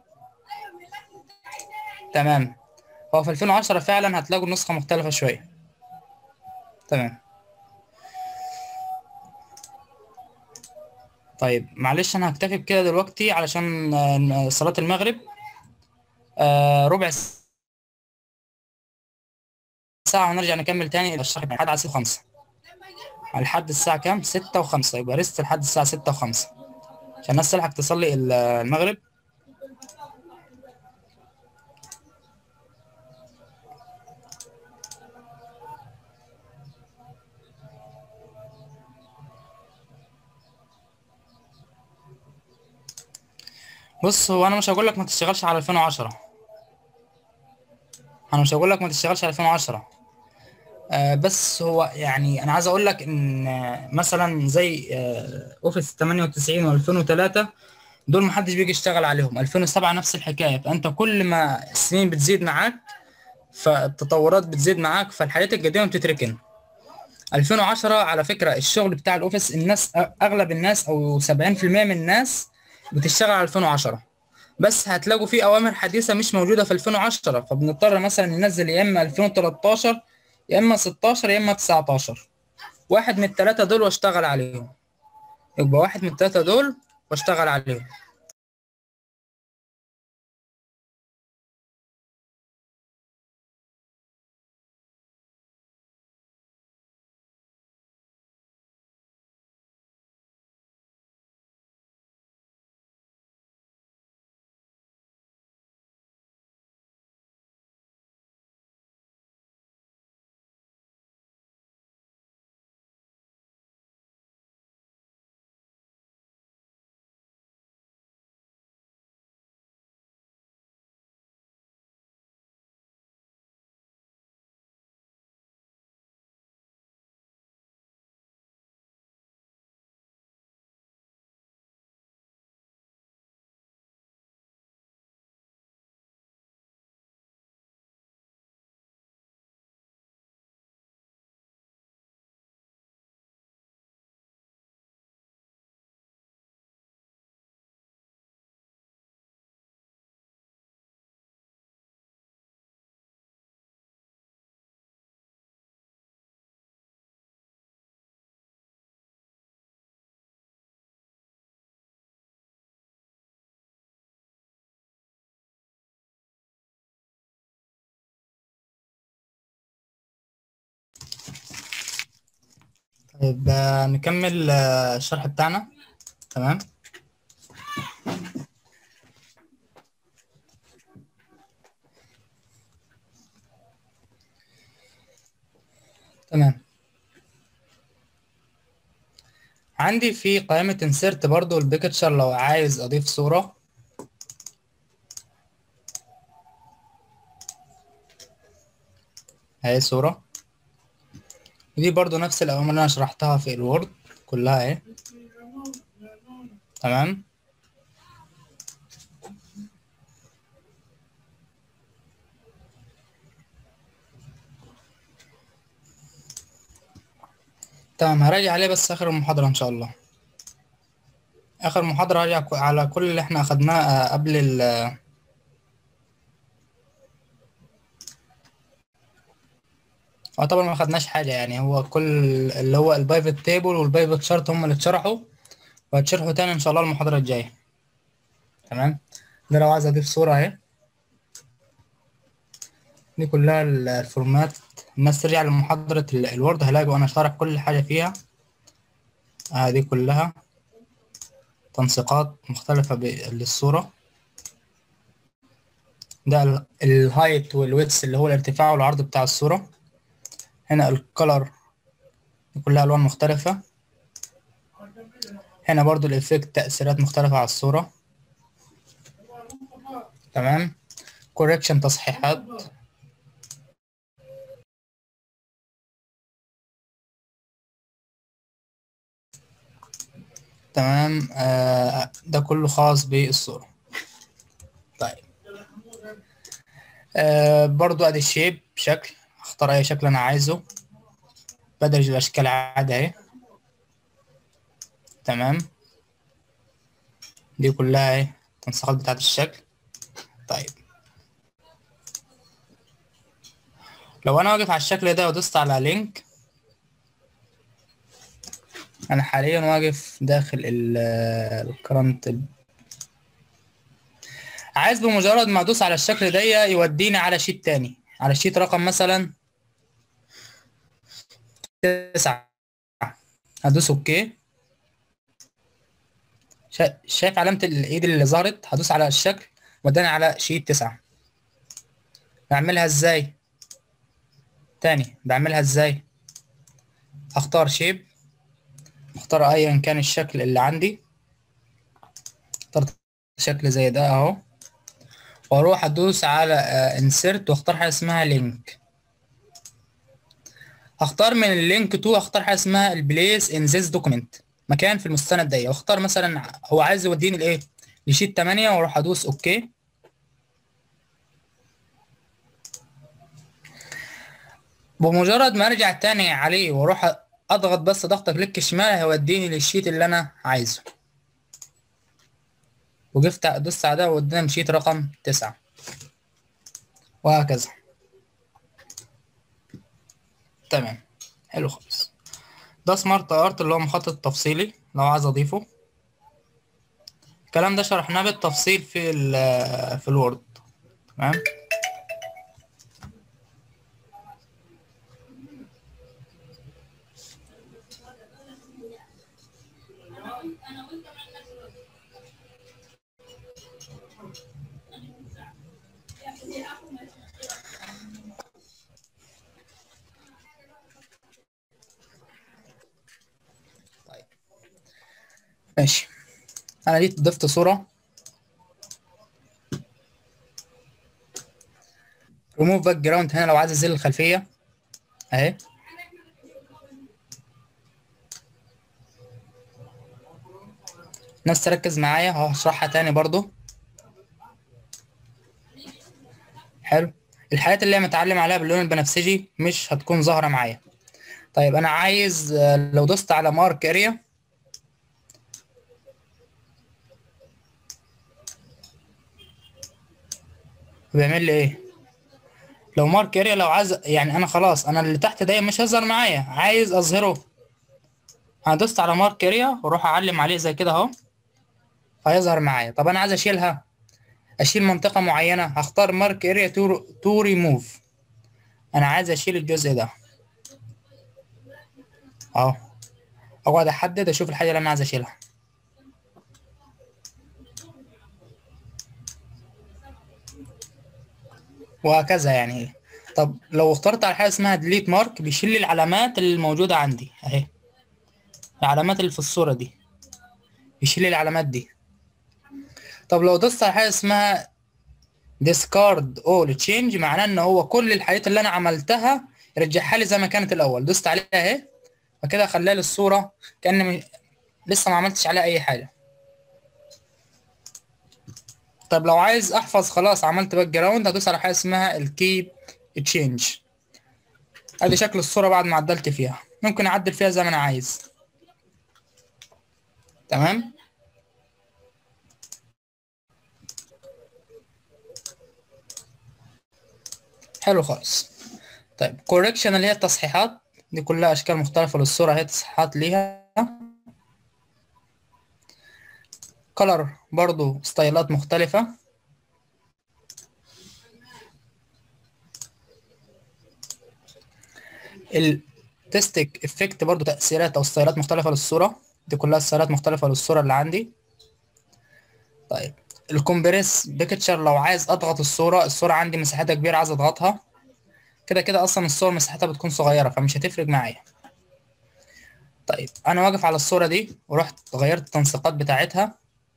تمام. هو في 2010 فعلا هتلاقوا النسخه مختلفه شويه. تمام. طيب معلش انا هكتفي بكده دلوقتي علشان صلاه المغرب. ربع ساعه ونرجع نكمل تاني الشرح لحد على الساعه 5. لحد الساعه كام؟ 6 و5. يبقى ريست لحد الساعه 6 و5 عشان الناس تلحق تصلي المغرب. بص، هو انا مش هقول لك ما تشتغلش على 2010. انا مش هقول لك ما تشتغلش على 2010. بس هو يعني انا عايز اقول لك ان مثلا زي اوفيس 98 و2003 دول ما حدش بيجي يشتغل عليهم. 2007 نفس الحكايه. فانت كل ما السنين بتزيد معاك فالتطورات بتزيد معاك، فالحاجات القديمه بتتركن. 2010 على فكره الشغل بتاع الاوفيس، الناس اغلب الناس او 70% من الناس بتشتغل على 2010. بس هتلاقوا في اوامر حديثه مش موجوده في 2010، فبنضطر مثلا ننزل يا اما 2013 يا اما 16 يا اما 19. واحد من الثلاثه دول واشتغل عليهم. يبقى واحد من الثلاثه دول واشتغل عليهم. طيب نكمل الشرح بتاعنا. تمام. تمام. عندي في قائمة insert برضو البيكتشر لو عايز أضيف صورة. أهي صورة. دي برضو نفس الأوامر اللي أنا شرحتها في الوورد كلها أهي. تمام. تمام، هراجع عليه بس آخر المحاضرة إن شاء الله. آخر محاضرة هراجع على كل اللي إحنا أخدناه قبل طبعا ما خدناش حاجة يعني، هو كل اللي هو البايفت تيبل والبايفت شارت هم اللي اتشرحوا، وهتشرحوا تاني إن شاء الله المحاضرة الجاية. تمام. ده لو عايز أضيف صورة أهي. دي كلها الفورمات. الناس ترجع لمحاضرة الوورد هلاقوا أنا شارح كل حاجة فيها. دي كلها تنسيقات مختلفة للصورة. ده الهايت والويدث اللي هو الارتفاع والعرض بتاع الصورة. هنا الكولر، دي كلها ألوان مختلفة. هنا برضو الإفكت، تأثيرات مختلفة على الصورة. تمام. كوريكشن، تصحيحات. تمام. ده كله خاص بالصورة. طيب. برضو ادي الشيب، شكل اختار اي شكل انا عايزه، بدرج الاشكال عادي اهي. تمام. دي كلها اهي التنسيقات بتاعت الشكل. طيب، لو انا واقف على الشكل ده ودوست على لينك، انا حاليا واقف داخل الكرنت. عايز بمجرد ما ادوس على الشكل ده يوديني على شيت تاني، على شيت رقم مثلا 9. هدوس اوكي. شايف علامة الايد اللي ظهرت؟ هدوس على الشكل وداني على شيت 9. بعملها ازاي؟ تاني بعملها ازاي؟ اختار شيب، اختار ايا كان الشكل اللي عندي. اخترت شكل زي ده اهو، واروح ادوس على انسرت واختار حاجه اسمها لينك. هختار من اللينك تو، اختار حاجه اسمها البليس ان ذيس دوكيمنت، مكان في المستند ده، واختار مثلا هو عايز يوديني لايه، لشيت 8، واروح ادوس اوكي. بمجرد ما ارجع تاني عليه واروح اضغط بس ضغطه كليك شمال، هيوديني للشيت اللي انا عايزه. وقفت دوست على ده وقدام شيت رقم 9، وهكذا. تمام. حلو خالص. ده سمارت ارت اللي هو مخطط تفصيلي لو عايز اضيفه. الكلام ده شرحناه بالتفصيل في الوورد. تمام. طيب ماشي. انا جيت ضفت صورة. ريموف باك جراوند، هنا لو عايز ازيل الخلفية اهي. ناس تركز معايا هشرحها تاني برضو. حلو. الحاجات اللي هي متعلم عليها باللون البنفسجي مش هتكون ظاهرة معايا. طيب انا عايز لو دوست على مارك اريا، بيعمل لي ايه؟ لو مارك اريا، لو عايز يعني انا خلاص انا اللي تحت ده مش هيظهر معايا، عايز اظهره. انا دوست على مارك اريا واروح اعلم عليه زي كده اهو، هيظهر معايا. طب انا عايز اشيلها، اشيل منطقة معينة، هختار مارك اريا تو ريموف. انا عايز اشيل الجزء ده اهو. اقعد احدد اشوف الحاجه اللي انا عايز اشيلها، وهكذا يعني. طب لو اخترت على حاجه اسمها ديليت مارك، بيشيل لي العلامات اللي موجوده عندي اهي، العلامات اللي في الصوره دي، بيشيل لي العلامات دي. طب لو دوست على حاجه اسمها discard all change، معناه ان هو كل الحاجات اللي انا عملتها يرجعها لي زي ما كانت الاول. دوست عليها اهي، فكده خلى لي الصوره كأن لسه ما عملتش عليها اي حاجه. طب لو عايز احفظ خلاص عملت باك جراوند، هدوس على حاجه اسمها الكيب تشينج. ادي شكل الصوره بعد ما عدلت فيها، ممكن اعدل فيها زي ما انا عايز. تمام. حلو خالص. طيب كوركشن اللي هي التصحيحات، دي كلها اشكال مختلفه للصوره، هي تصحيحات ليها. كلر برضو ستايلات مختلفه. التستيك افكت برضو تاثيرات او ستايلات مختلفه للصوره، دي كلها ستايلات مختلفه للصوره اللي عندي. طيب الكومبريس بيكتشر، لو عايز اضغط الصوره عندي مساحتها كبيره عايز اضغطها، كده كده اصلا الصور مساحتها بتكون صغيره فمش هتفرق معايا. طيب انا واقف على الصوره دي ورحت غيرت التنسيقات بتاعتها،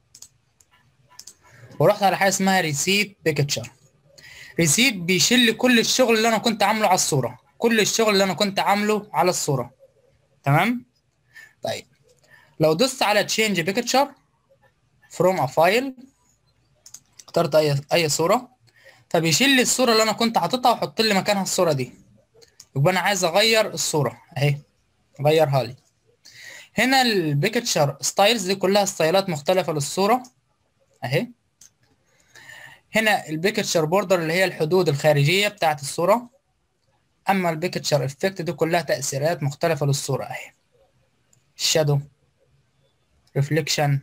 ورحت على حاجه اسمها ريسيت بيكتشر. ريسيت بيشيل لي كل الشغل اللي انا كنت عامله على الصوره، كل الشغل اللي انا كنت عامله على الصوره. تمام. طيب لو دوست على تشينج بيكتشر فروم ا فايل، اخترت اي صوره، فبيشيل لي الصوره اللي انا كنت حاططها ويحط لي مكانها الصوره دي. يبقى انا عايز اغير الصوره اهي، غيرها لي. هنا البيكتشر ستايلز دي كلها ستايلات مختلفه للصوره اهي. هنا البيكتشر بوردر اللي هي الحدود الخارجيه بتاعت الصوره. اما البيكتشر افكت دي كلها تاثيرات مختلفه للصوره اهي. الشادو، ريفليكشن،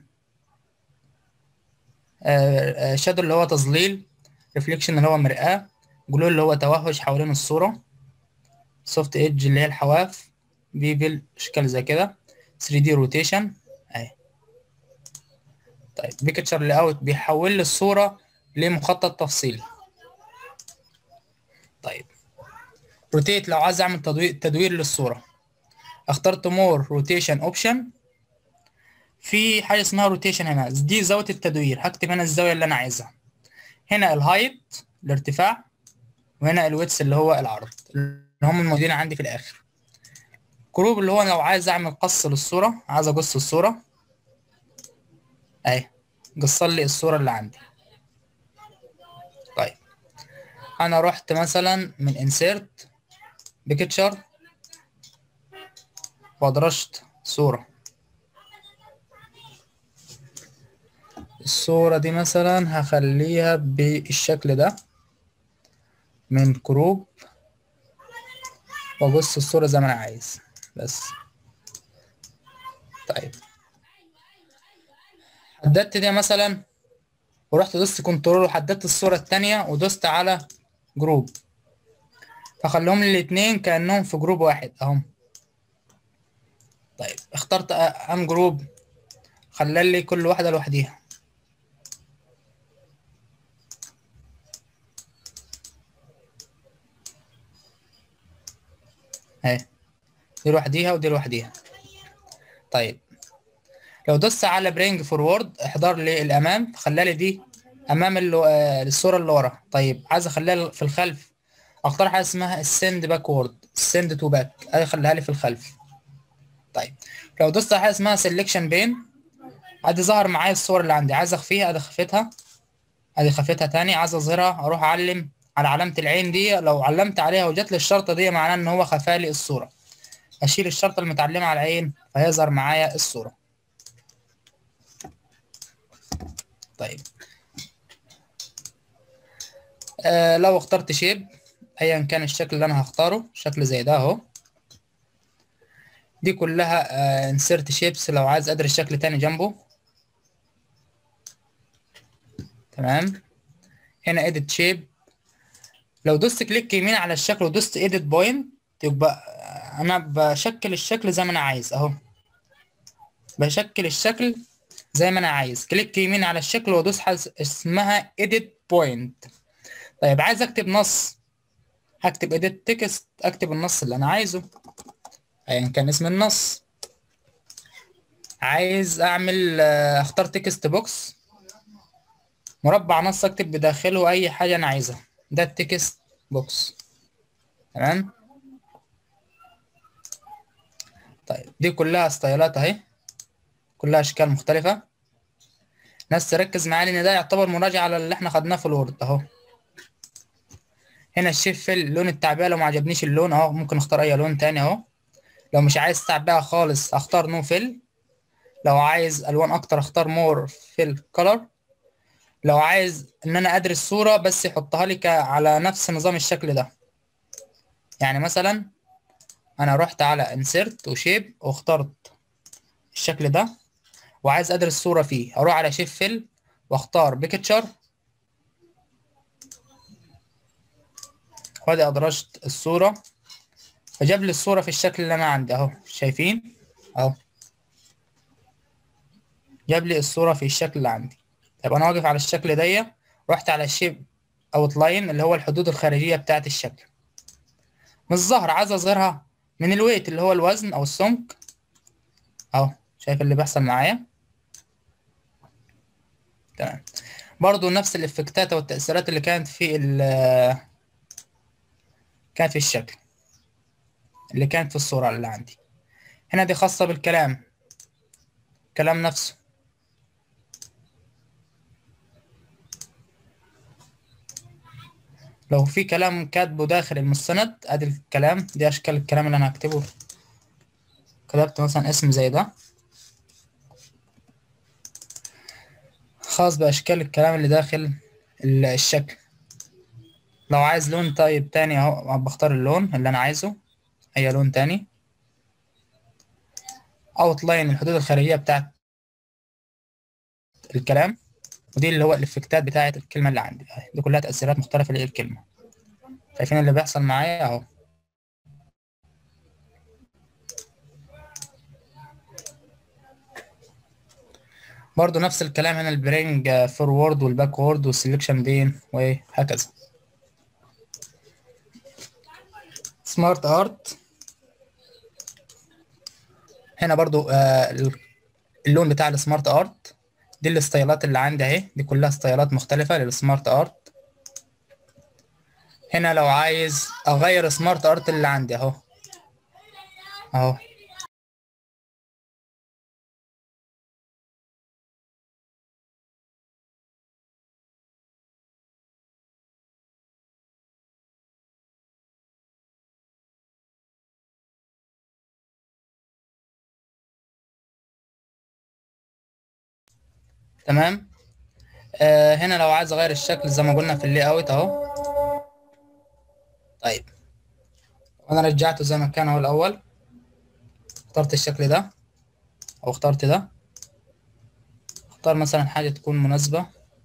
شادو اللي هو تظليل، ريفليكشن اللي هو مرآة، جلو اللي هو توهج حوالين الصورة، سوفت ايدج اللي هي الحواف، بيفل اشكال زي كده، 3 دي روتيشن اهي. طيب بيكتشر لاي اوت بيحول لي الصورة لمخطط تفصيلي. طيب روتيت لو عايز اعمل تدوير للصورة، اخترت مور روتيشن اوبشن، في حاجة اسمها روتيشن هنا، دي زاوية التدوير، هكتب هنا الزاوية اللي انا عايزها. هنا الهايت الارتفاع، وهنا الويتس اللي هو العرض، اللي هم الموجودين عندي في الاخر. كروب اللي هو لو عايز اعمل قص للصورة، عايز اقص الصورة اهي، قصر لي الصورة اللي عندي. طيب انا رحت مثلا من انسيرت بيكتشر وادرجت صورة، الصورة دي مثلا هخليها بالشكل ده، من كروب واقص الصورة زي ما انا عايز بس. طيب حددت دي مثلا، ورحت دوست كنترول وحددت الصورة التانية ودوست على جروب، فخليهم لي الاتنين كأنهم في جروب واحد اهم. طيب اخترت ام جروب، خلالي كل واحدة لوحديها اهي، دي لوحديها ودي لوحديها. طيب لو دوست على برينج فورورد احضار للامام، خلالي دي امام الصورة اللي ورا. طيب عايز اخليها في الخلف، اختار حاجة اسمها السند باكورد، السند تو باك، ادي خليها لي في الخلف. طيب لو دوست على حاجة اسمها سيلكشن بين، ادي ظهر معايا الصور اللي عندي، عايز اخفيها ادي خفيتها، ادي خفيتها تاني. عايز اظهرها اروح اعلم على علامة العين دي، لو علمت عليها وجات لي الشرطة دي معناه ان هو خفالي الصورة. اشيل الشرطة المتعلمة على العين فيظهر معايا الصورة. طيب لو اخترت شيب ايا كان الشكل اللي انا هختاره، شكل زي ده اهو، دي كلها انسيرت شيبس لو عايز ادرس شكل تاني جنبه. تمام. هنا اديت شيب، لو دوست كليك يمين على الشكل ودوست اديت بوينت، يبقى انا بشكل الشكل زي ما انا عايز اهو. بشكل الشكل زي ما انا عايز. كليك يمين على الشكل وادوس حاجه اسمها edit point. طيب عايز اكتب نص، هكتب edit text، اكتب النص اللي انا عايزه ايا كان اسم النص. عايز اعمل اختار تكست بوكس، مربع نص، اكتب بداخله اي حاجه انا عايزها، ده التكست بوكس. تمام. طيب دي كلها ستايلات اهي، كلها اشكال مختلفه. ناس تركز معايا لان ده يعتبر مراجعه على اللي احنا خدناه في الوورد اهو. هنا الشيف فيل لون التعبئه، لو ما عجبنيش اللون اهو ممكن اختار اي لون تاني اهو. لو مش عايز تعبئه خالص اختار نو فيل. لو عايز الوان اكتر اختار مور فيل كولر. لو عايز ان انا ادرس صوره بس يحطها لي على نفس نظام الشكل ده، يعني مثلا انا رحت على انسيرت وشيب واخترت الشكل ده وعايز ادرس صوره فيه، اروح على شيف فيل واختار بيكتشر، وادي ادرجت الصوره فجاب لي الصوره في الشكل اللي انا عندي اهو. شايفين اهو، جاب لي الصوره في الشكل اللي عندي. طيب انا واقف على الشكل دي، رحت على الشيب اوت لاين اللي هو الحدود الخارجيه بتاعه الشكل، مش ظاهره، عايز اظهرها من الويت اللي هو الوزن او السمك اهو. شايف اللي بيحصل معايا؟ تمام. برضو نفس الافكتات والتأثيرات اللي كانت في الشكل اللي كانت في الصورة اللي عندي. هنا دي خاصة بالكلام، كلام نفسه. لو في كلام كاتبه داخل المستند ادي الكلام، دي اشكال الكلام اللي انا هكتبه. كتبت مثلا اسم زي ده خاص باشكال الكلام اللي داخل الشكل. لو عايز لون طيب تاني اهو بختار اللون اللي انا عايزه، اي لون تاني. اوت لاين الحدود الخارجية بتاعت الكلام، ودي اللي هو الافكتات بتاعت الكلمة اللي عندي. دي كلها تأثيرات مختلفة للكلمة. شايفين اللي بيحصل معايا اهو. برضو نفس الكلام هنا، البرينج فورورد والباكورد والسلكشن بين وهكذا. سمارت ارت، هنا برضو اللون بتاع السمارت ارت. دي الستايلات اللي عندي اهي، دي كلها ستايلات مختلفة للسمارت ارت. هنا لو عايز اغير سمارت ارت اللي عندي اهو اهو. تمام. هنا لو عايز اغير الشكل زي ما قلنا في اللي اوت اهو. طيب انا رجعته زي ما كان هو الاول، اخترت الشكل ده او اخترت ده. اختار مثلا حاجة تكون مناسبة.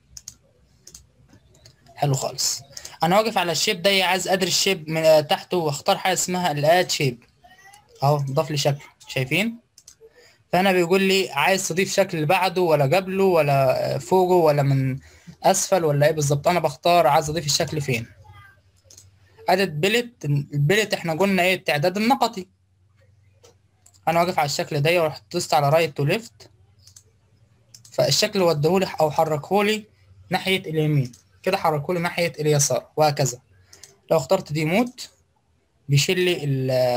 حلو خالص. انا واقف على الشيب ده، عايز ادرس الشيب من تحته واختار حاجة اسمها الاد شيب اهو، ضاف لي شكل. شايفين؟ فانا بيقول لي عايز تضيف شكل بعده ولا قبله ولا فوقه ولا من اسفل ولا ايه بالظبط. انا بختار عايز اضيف الشكل فين. عدد بلت، البلت احنا قلنا ايه؟ التعداد النقطي. انا واقف على الشكل ده ورحت دوست على رايت تو ليفت، فالشكل وديهولي او حركهولي ناحية اليمين كده، حركهولي ناحية اليسار وهكذا. لو اخترت ديموت بيشيل لي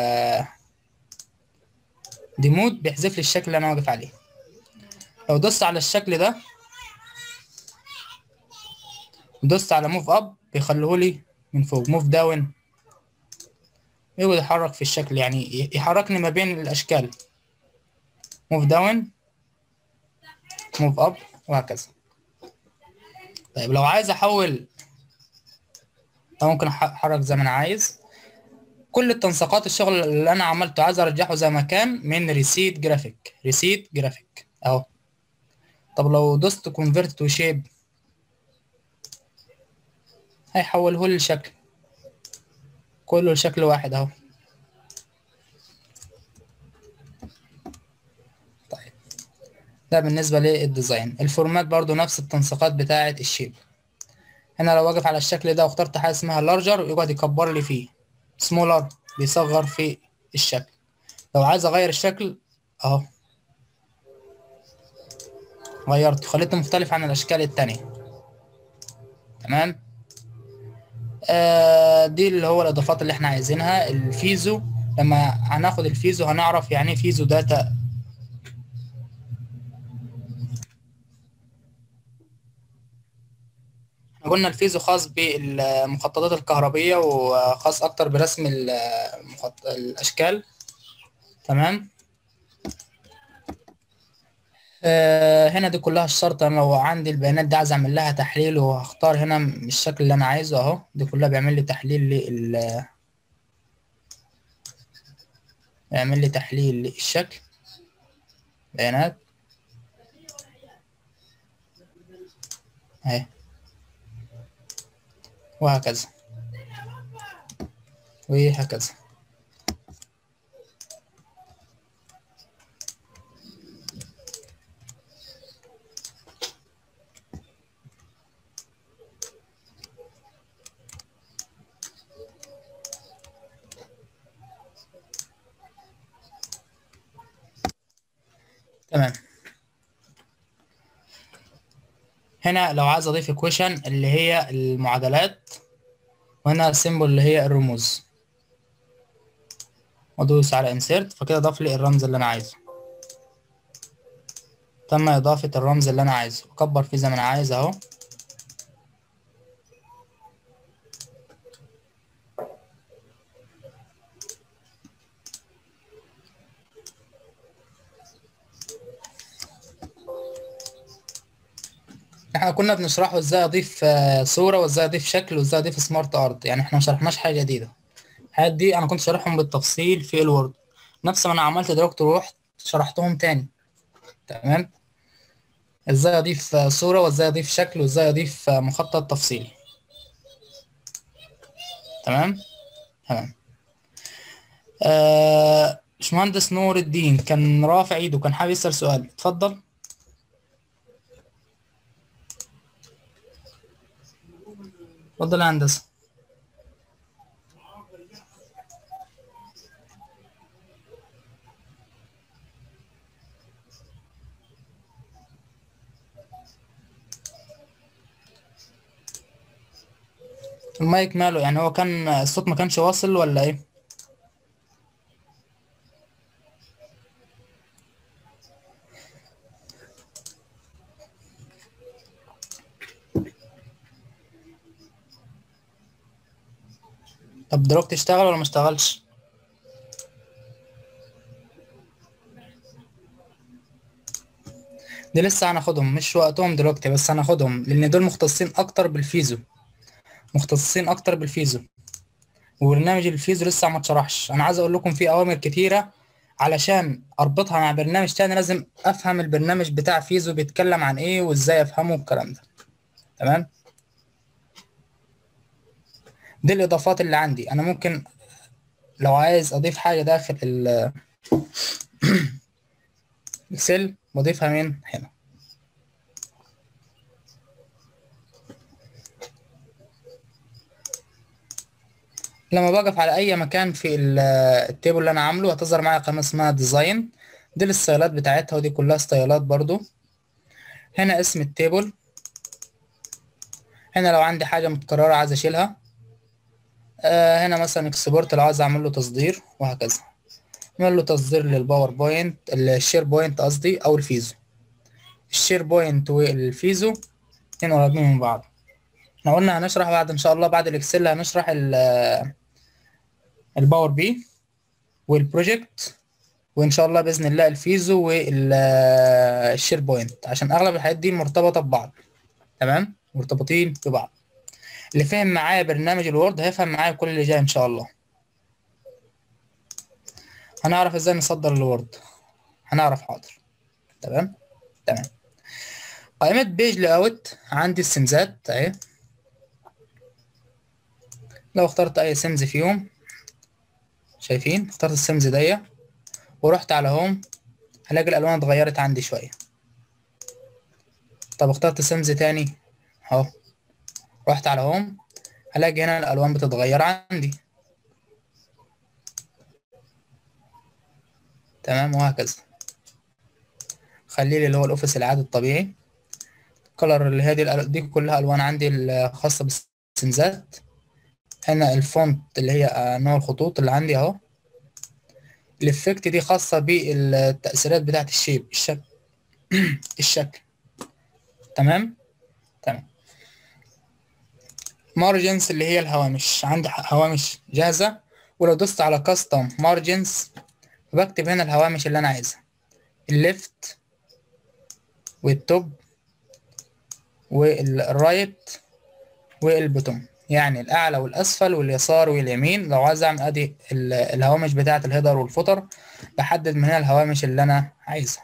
ديموت، بيحذف لي الشكل اللي انا واقف عليه. لو دوست على الشكل ده ودوست على موف اب بيخليهولي من فوق. موف داون يقعد يحرك في الشكل، يعني يحركني ما بين الاشكال. موف داون، موف اب، وهكذا. طيب لو عايز احول ممكن احرك زي ما انا عايز. كل التنسيقات الشغل اللي انا عملته عايز ارجعه زي ما كان من ريسيت جرافيك. ريسيت جرافيك اهو. طب لو دوست كونفرت تو شيب هيحوله لي الشكل كله لشكل واحد اهو. طيب ده بالنسبة للديزاين. الفورمات برضو نفس التنسيقات بتاعة الشيب. هنا لو واقف على الشكل ده واخترت حاجة اسمها لارجر يقعد يكبر لي فيه، سمولر بيصغر في الشكل. لو عايز اغير الشكل اهو، غيرته خليته مختلف عن الاشكال التانية. تمام. دي اللي هو الاضافات اللي احنا عايزينها. الفيزو، لما هناخد الفيزو هنعرف يعني ايه فيزو داتا. احنا قلنا الفيزو خاص بالمخططات الكهربية وخاص اكتر برسم الاشكال. تمام. هنا دي كلها الشرط. انا لو عندي البيانات دي عايز اعمل لها تحليل وهختار هنا الشكل اللي انا عايزه اهو، دي كلها بيعمل لي تحليل بيعمل لي تحليل للشكل، بيانات اهي، وهكذا وهكذا. تمام. هنا لو عايز اضيف equation اللي هي المعادلات، وهنا symbol اللي هي الرموز، وادوس على insert فكده ضاف لي الرمز اللي انا عايزه. تم اضافة الرمز اللي انا عايزه، اكبر فيه زي ما انا عايز اهو. احنا كنا بنشرحه ازاي اضيف صورة، وازاي اضيف شكل، وازاي اضيف سمارت ارت. يعني احنا ما شرحناش حاجة جديدة. الحاجات دي انا كنت شارحهم بالتفصيل في الوورد، نفس ما انا عملت دلوقتي روحت شرحتهم تاني. تمام. ازاي اضيف صورة، وازاي اضيف شكل، وازاي اضيف مخطط تفصيلي. تمام. تمام. باشمهندس نور الدين كان رافع ايده، كان حابب يسأل سؤال، اتفضل. اتفضل يا هندسة. المايك ماله؟ يعني هو كان الصوت ما كانش واصل ولا ايه؟ طب دلوقتي اشتغل ولا ما اشتغلش؟ دي لسه هناخدهم، مش وقتهم دلوقتي، بس هناخدهم لان دول مختصين اكتر بالفيزو، مختصين اكتر بالفيزو. وبرنامج الفيزو لسه ما اتشرحش. انا عايز اقول لكم في اوامر كتيره، علشان اربطها مع برنامج تاني لازم افهم البرنامج بتاع فيزو بيتكلم عن ايه وازاي افهمه الكلام ده. تمام. دي الاضافات اللي عندي. انا ممكن لو عايز اضيف حاجه داخل الاكسل بضيفها من هنا. لما بقف على اي مكان في التيبل اللي انا عامله هتظهر معايا قائمه اسمها ديزاين، دي الستايلات بتاعتها، ودي كلها ستايلات برضو. هنا اسم التيبل. هنا لو عندي حاجه متكرره عايز اشيلها. هنا مثلا اكسبورت لو عايز اعمل له تصدير، وهكذا. اعمل له تصدير للباوربوينت، الشير بوينت قصدي، او الفيزو. الشير بوينت والفيزو اتنين قريبين من بعض. احنا قلنا هنشرح بعد ان شاء الله بعد الاكسل هنشرح الباور بي والبروجكت، وان شاء الله باذن الله الفيزو والشير بوينت، عشان اغلب الحاجات دي مرتبطه ببعض. تمام، مرتبطين ببعض. اللي فهم معايا برنامج الوورد هيفهم معايا كل اللي جاي ان شاء الله. هنعرف ازاي نصدر الوورد، هنعرف حاضر. تمام. تمام. قائمة بيج لاي اوت، عندي السمزات اهي. لو اخترت اي سمز فيهم، شايفين اخترت السمز دي ورحت على هوم، هلاقي الالوان اتغيرت عندي شوية. طب اخترت سيمز تاني اهو، رحت على هوم، هلاقي هنا الالوان بتتغير عندي. تمام، وهكذا. خلي لي اللي هو الاوفيس العادي الطبيعي. كلر اللي هي دي كلها الوان عندي الخاصه بالسنزات. هنا الفونت اللي هي نوع الخطوط اللي عندي اهو. الافكت دي خاصه بالتاثيرات بتاعه الشيب، الشكل. الشكل. تمام. تمام. مارجنز اللي هي الهوامش، عندي هوامش جاهزه، ولو دوست على كاستم مارجنز بكتب هنا الهوامش اللي انا عايزها. الليفت والتوب والرايت والبوتوم، يعني الاعلى والاسفل واليسار واليمين. لو عايز اعمل ادي الهوامش بتاعه الهيدر والفوتر، بحدد من هنا الهوامش اللي انا عايزها.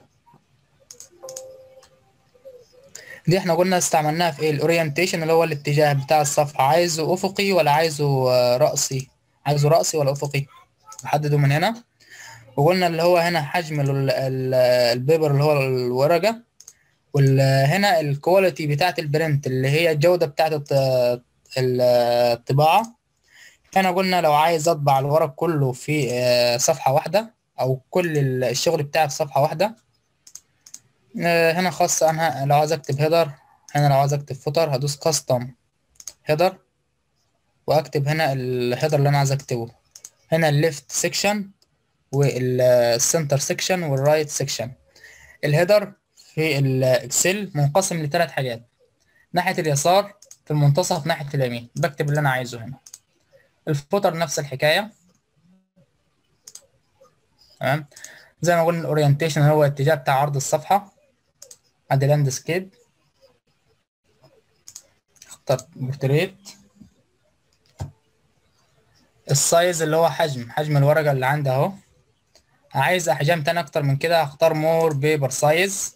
دي احنا قلنا استعملناها في ايه؟ الاورينتيشن اللي هو الاتجاه بتاع الصفحه، عايزه افقي ولا عايزه رأسي، عايزه رأسي ولا افقي، بحدده من هنا. وقلنا اللي هو هنا حجم البيبر اللي هو الورقه، وهنا الكواليتي بتاعت البرنت اللي هي الجودة بتاعت الطباعة. هنا قلنا لو عايز اطبع الورق كله في صفحة واحدة، او كل الشغل بتاعي في صفحة واحدة. هنا خاص انا لو عايز اكتب هيدر، هنا لو عايز اكتب فوتر هدوس كاستم هيدر، واكتب هنا الهيدر اللي انا عايز اكتبه. هنا الليفت سيكشن والسنتر سيكشن والرايت سيكشن. الهيدر في الاكسل منقسم لثلاث حاجات، ناحية اليسار، في المنتصف، ناحية اليمين، بكتب اللي أنا عايزه هنا. الفوتر نفس الحكاية. تمام. زي ما قلنا الأورينتيشن هو الاتجاه بتاع عرض الصفحة. أدي لاندسكيب، اخترت بورتريت. السايز اللي هو حجم الورقة اللي عندي أهو. عايز أحجام تاني أكتر من كده هختار مور بيبر سايز.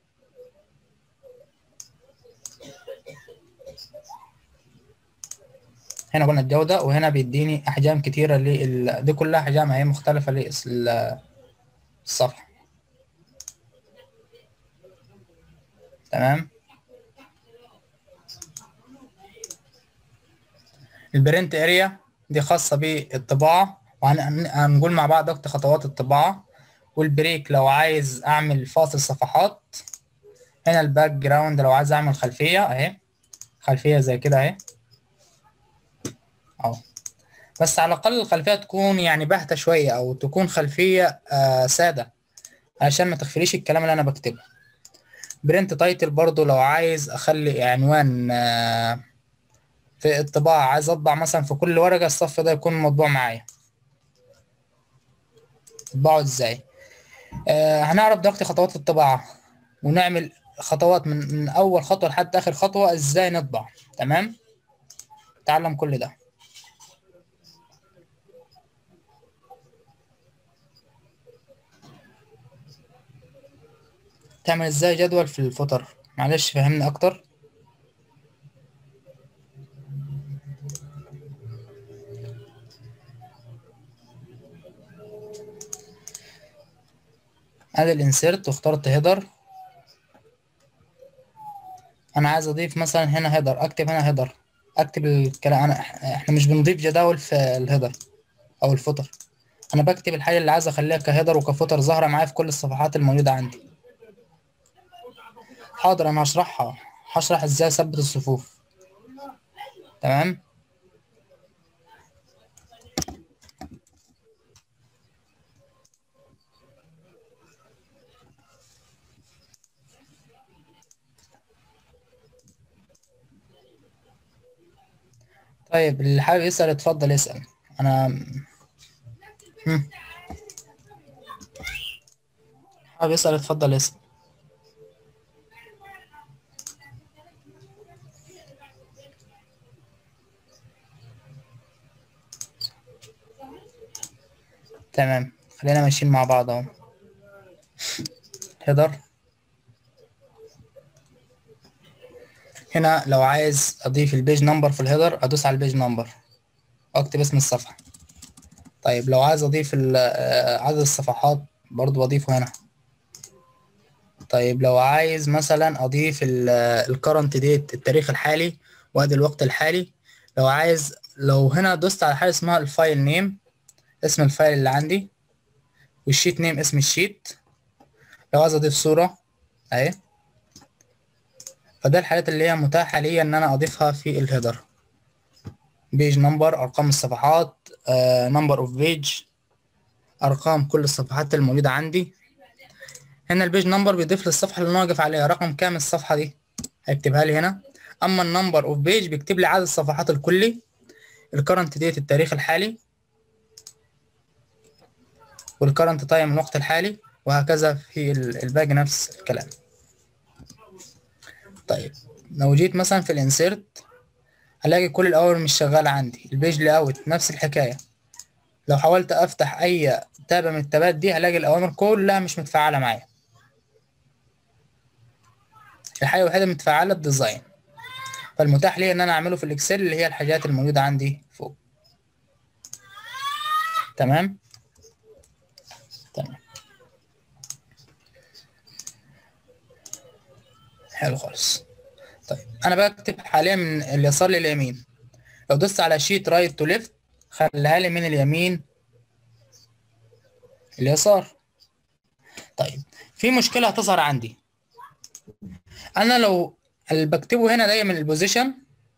هنا قلنا الجودة، وهنا بيديني أحجام كتيرة دي كلها أحجام أهي مختلفة للصفحة. تمام. البرنت اريا دي خاصة بالطباعة، وهنقول مع بعض وقت خطوات الطباعة. والبريك لو عايز اعمل فاصل صفحات. هنا الباك جراوند لو عايز اعمل خلفية اهي، خلفية زي كده اهي اهو. بس على الاقل الخلفية تكون يعني باهتة شوية، او تكون خلفية سادة، عشان ما تخفليش الكلام اللي انا بكتبه. برنت تايتل برضو لو عايز اخلي عنوان في الطباعة، عايز اطبع مثلا في كل ورقة الصف ده يكون مطبوع معايا. اطبعه ازاي؟ هنعرف دلوقتي خطوات الطباعة، ونعمل خطوات من أول خطوة لحد آخر خطوة إزاي نطبع. تمام. تعلم كل ده. تعمل إزاي جدول في الفوتر؟ معلش فهمني أكتر. أدي الإنسيرت واخترت هيدر. أنا عايز أضيف مثلا هنا هيدر، أكتب هنا هيدر، أكتب الكلام. إحنا مش بنضيف جداول في الهيدر أو الفوتر. أنا بكتب الحاجة اللي عايز أخليها كهيدر وكفوتر ظاهرة معايا في كل الصفحات الموجودة عندي. حاضر، أنا هشرحها، هشرح إزاي أثبت الصفوف. تمام. طيب اللي حابب يسأل اتفضل يسأل. أنا هم. حابب يسأل اتفضل يسأل. تمام، خلينا ماشيين مع بعض اهو. هيدر. هنا لو عايز اضيف البيج نمبر في الهيدر ادوس على البيج نمبر واكتب اسم الصفحة. طيب لو عايز اضيف عدد الصفحات برضو بضيفه هنا. طيب لو عايز مثلا اضيف الكرنت ديت، التاريخ الحالي، وادي الوقت الحالي. لو هنا دوست على حاجه اسمها الفايل نيم، اسم الفايل اللي عندي، والشيت نيم اسم الشيت. لو عايز اضيف صوره اهي، فده الحاجات اللي هي متاحه ليا ان انا اضيفها في الهيدر. بيج نمبر، ارقام الصفحات، نمبر اوف بيج، ارقام كل الصفحات الموجوده عندي. هنا البيج نمبر بيضيف للصفحه اللي انا واقف عليها رقم كام الصفحه دي، هيكتبها لي هنا. اما النمبر اوف بيج بيكتب لي عدد الصفحات الكلي. الكرنت ديت التاريخ الحالي، والكرنت تايم الوقت الحالي، وهكذا في الباقي نفس الكلام. طيب لو جيت مثلا في الانسيرت، هلاقي كل الاوامر مش شغاله عندي. البيج لاي اوت نفس الحكايه. لو حاولت افتح اي تابه من التابات دي، هلاقي الاوامر كلها مش متفعله معايا. الحاجه الوحيده متفعله الديزاين، فالمتاح لي ان انا اعمله في الاكسل اللي هي الحاجات الموجوده عندي فوق. تمام. تمام. حلو خالص. طيب انا بكتب حاليا من اليسار لليمين. لو دوست على شيت رايت تو ليفت، خليها لي من اليمين اليسار. طيب في مشكله هتظهر عندي. انا لو اللي بكتبه هنا دايما البوزيشن،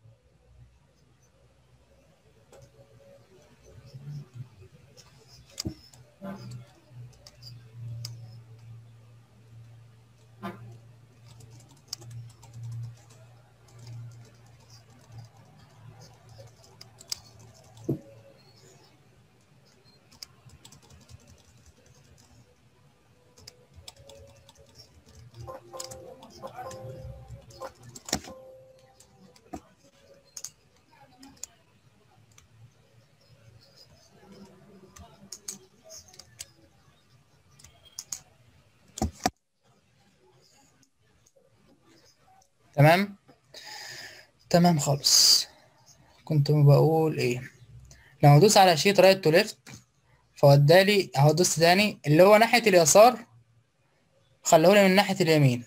تمام. تمام خالص. كنت بقول ايه؟ لما ادوس على شيت رايت تو ليفت، فودالي اهو. دوست تاني اللي هو ناحيه اليسار، خليهولي من ناحيه اليمين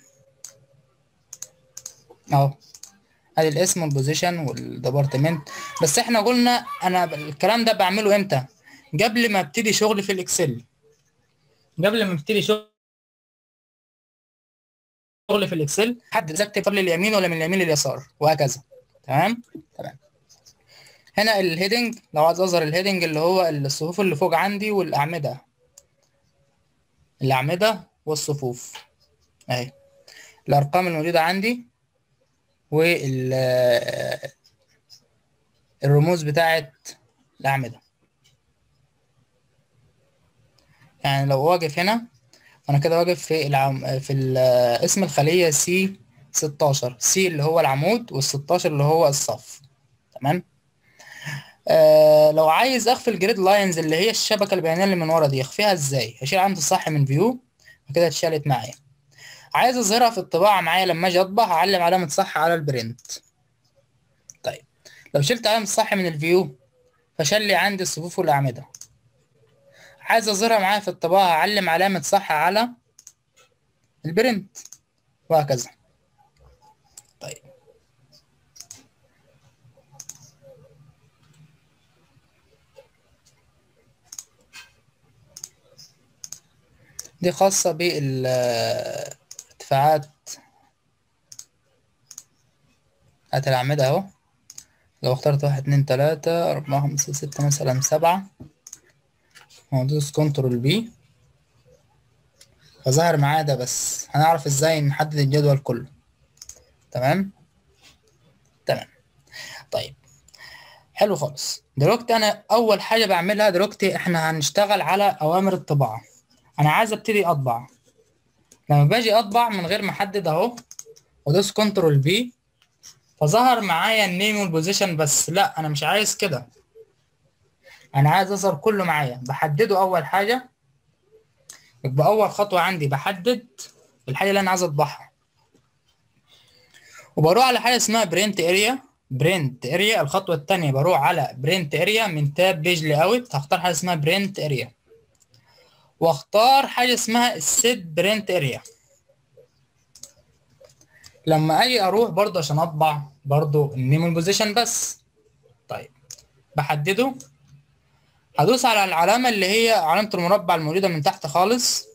اهو. ادي الاسم والبوزيشن والديبارتمنت. بس احنا قلنا انا الكلام ده بعمله امتى؟ قبل ما ابتدي شغل في الاكسل. قبل ما ابتدي شغل في الاكسل، حدد اذا اكتب من اليمين ولا من اليمين لليسار، وهكذا. تمام. تمام. هنا الهيدنج، لو عايز اظهر الهيدنج اللي هو الصفوف اللي فوق عندي والاعمده. الاعمده والصفوف اهي. الارقام الموجوده عندي، والرموز بتاعت الاعمده. يعني لو واقف هنا، انا كده واقف في اسم الخليه سي 16. سي اللي هو العمود، وال16 اللي هو الصف. تمام. لو عايز اخفي الجريد لاينز اللي هي الشبكه البيانيه اللي من ورا دي، اخفيها ازاي؟ هشيل علامه الصح من فيو، وكده اتشالت معايا. عايز اظهرها في الطباعه معايا لما اجي اطبع، هعلم علامه صح على البرنت. طيب لو شلت علامه الصح من الفيو، فشل لي عندي الصفوف والاعمده. عايز اظهرها معايا في الطباعه، هعلم علامه صح على البرنت، وهكذا. طيب دي خاصه بالارتفاعات بتاعت الاعمده اهو. لو اخترت 1 2 3 4 5 6 مثلا 7، وادوس كنترول بي، فظهر معايا ده. بس هنعرف ازاي نحدد الجدول كله. تمام. تمام. طيب حلو خالص. دلوقتي انا اول حاجه بعملها، دلوقتي احنا هنشتغل على اوامر الطباعه. انا عايز ابتدي اطبع. لما باجي اطبع من غير ما احدد اهو، وادوس كنترول بي، فظهر معايا النيم والبوزيشن بس. لا انا مش عايز كده، انا عايز اظهر كله معايا. بحدده اول حاجه. يبقى اول خطوه عندي بحدد الحاجه اللي انا عايز اطبعها، وبروح على حاجه اسمها برنت اريا. برنت اريا الخطوه الثانيه، بروح على برنت اريا من تاب بيج لاي اوت. هختار حاجه اسمها برنت اريا، واختار حاجه اسمها السيت برنت اريا. لما اجي اروح برضه عشان اطبع برضه النيم والبوزيشن بس. طيب بحدده، هدوس على العلامة اللي هي علامة المربع الموجودة من تحت خالص.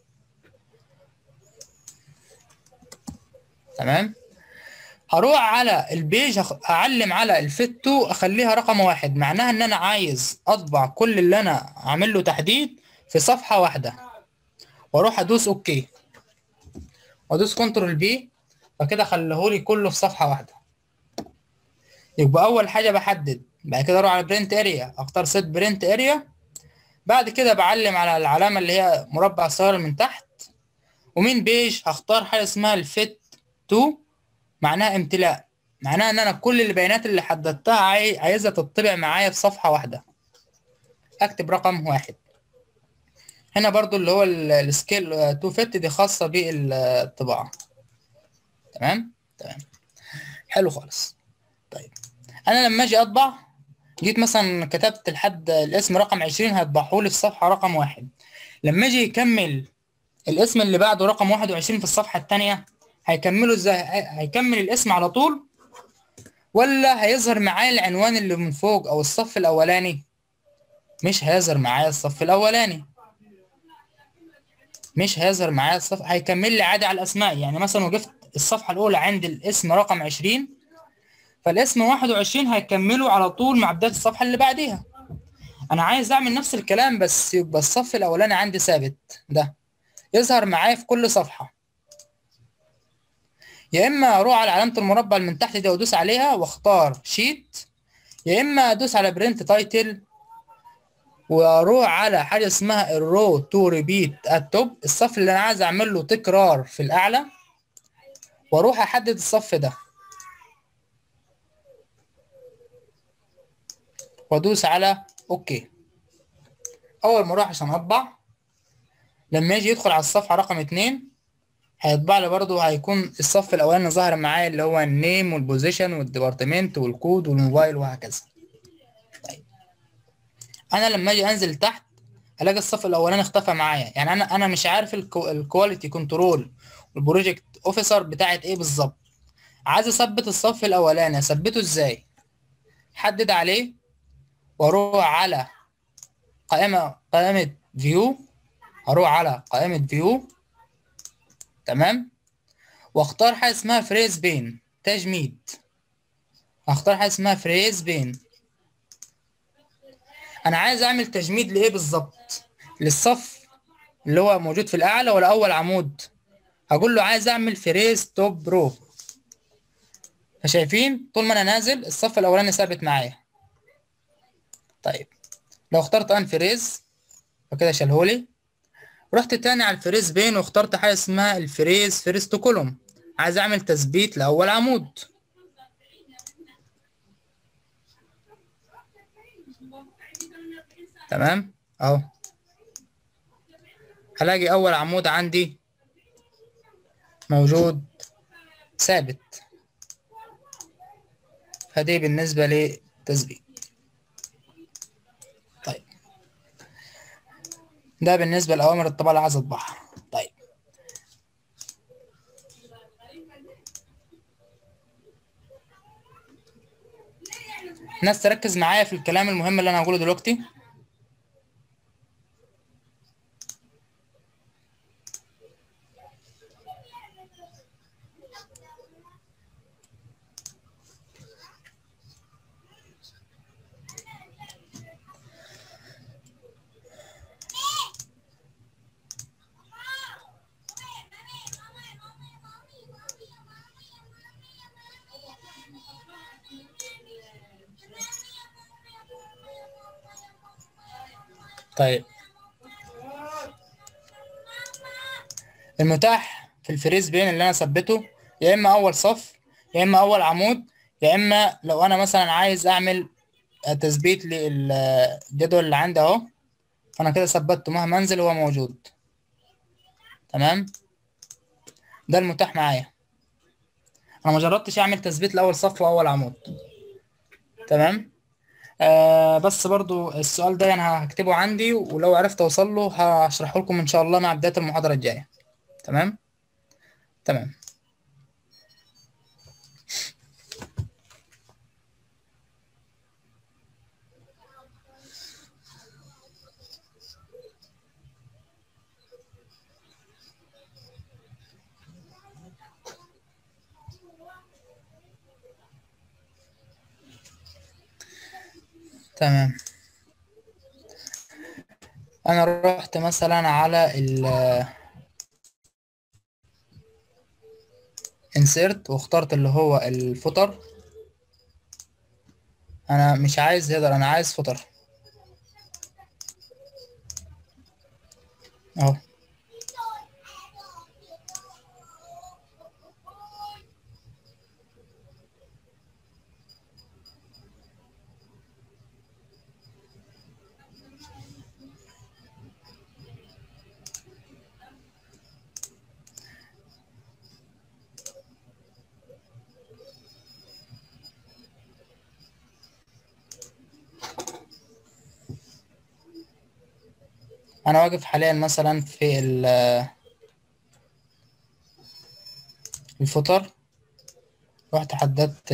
تمام. هروح على البيج، اعلم على الفيت تو، اخليها رقم 1، معناها ان انا عايز اطبع كل اللي انا عامل له تحديد في صفحة واحدة. واروح ادوس اوكي، وادوس كنترول بي، فكده خليهولي كله في صفحة واحدة. يبقى اول حاجة بحدد، بعد كده اروح على برنت اريا، اختار سيت برنت اريا، بعد كده بعلم على العلامة اللي هي مربع صغير من تحت، ومن بيج هختار حاجة اسمها الفيت تو، معناها امتلاء، معناها ان انا كل البيانات اللي حددتها عايزها تطبع معايا في صفحة واحدة. اكتب رقم 1. هنا برضو اللي هو السكيل تو فيت دي خاصة بالطباعة. تمام. تمام، حلو خالص. طيب انا لما اجي اطبع، جيت مثلا كتبت لحد الاسم رقم 20، هيطبعهولي في صفحة رقم 1. لما اجي يكمل الاسم اللي بعده رقم 21 في الصفحة التانية، هيكمله ازاي؟ هيكمل الاسم على طول، ولا هيظهر معايا العنوان اللي من فوق او الصف الاولاني؟ مش هيظهر معايا الصف الاولاني، مش هيظهر معايا الصف، هيكمل لي عادي على الاسماء. يعني مثلا وقفت الصفحة الاولى عند الاسم رقم 20، فالاسم 21 هيكمله على طول مع بداية الصفحة اللي بعديها. انا عايز اعمل نفس الكلام، بس يبقى الصف الاولاني عندي ثابت، ده يظهر معايا في كل صفحة. يا اما اروح على علامة المربع اللي من تحت دي وادوس عليها واختار شيت، يا اما ادوس على برنت تايتل واروح على حاجة اسمها الرو تو ريبيت التوب، الصف اللي انا عايز اعمل له تكرار في الاعلى، واروح احدد الصف ده وادوس على اوكي. اول ما اروح عشان اطبع، لما يجي يدخل على الصفحة رقم 2، هيطبع لي برضه، هيكون الصف الاولاني ظاهر معايا اللي هو النيم والبوزيشن والديبارتمنت والكود والموبايل وهكذا. طيب انا لما اجي انزل تحت، هلاقي الصف الاولاني اختفى معايا. يعني انا مش عارف الكواليتي كنترول والبروجكت اوفيسر بتاعت ايه بالظبط. عايز اثبت الصف الاولاني، اثبته ازاي؟ حدد عليه، واروح على قائمة فيو، هروح على قائمة فيو. تمام. واختار حاجة اسمها فريز بين تجميد، هختار حاجة اسمها فريز بين. انا عايز اعمل تجميد لايه بالظبط؟ للصف اللي هو موجود في الاعلى ولا اول عمود؟ هقول له عايز اعمل فريز توب رو. فشايفين طول ما انا نازل الصف الاولاني ثابت معايا. طيب لو اخترت ان فريز، فكده شالهولي. رحت تاني على الفريز بين واخترت حاجه اسمها الفريز فيرست تو كولوم، عايز اعمل تثبيت لاول عمود. تمام اهو، هلاقي اول عمود عندي موجود ثابت. فدي بالنسبه للتثبيت. طيب ده بالنسبه لاوامر الطباعه اللي عايز اطبعها. طيب الناس تركز معايا في الكلام المهم اللي انا هقوله دلوقتي. طيب المتاح في الفريز بين اللي انا ثبته، يا اما اول صف، يا اما اول عمود، يا اما لو انا مثلا عايز اعمل تثبيت للجدول اللي عندي اهو، فانا كده ثبته مهما انزل هو موجود. تمام، ده المتاح معايا. انا ما جربتش اعمل تثبيت لاول صف واول عمود. تمام. بس برضو السؤال ده انا هكتبه عندي، ولو عرفت اوصل له هشرحه لكم ان شاء الله مع بداية المحاضرة الجاية. تمام. تمام. تمام. انا رحت مثلا على ال insert واخترت اللي هو الفوتر. انا مش عايز هيدر، انا عايز فوتر اهو. انا واقف حاليا مثلا في الفوتر. رحت حددت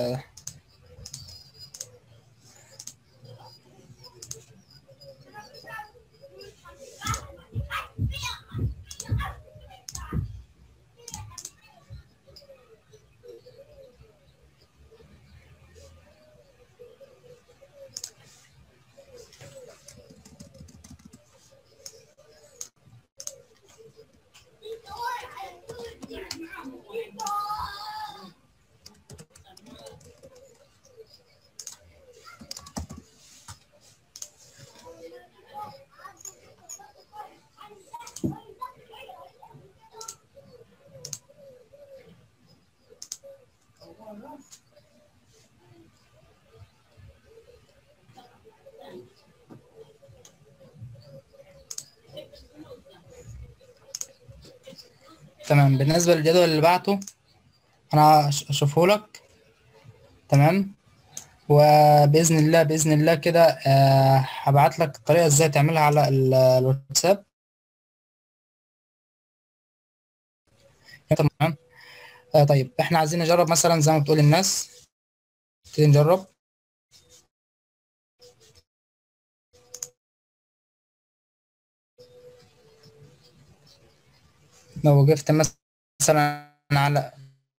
تمام. بالنسبة للجدول اللي بعته انا اشوفه لك. تمام. وباذن الله باذن الله كده هبعت لك الطريقه ازاي تعملها على الواتساب. تمام. طيب احنا عايزين نجرب مثلا زي ما بتقول الناس. نبتدي نجرب. لو وقفت مثلا على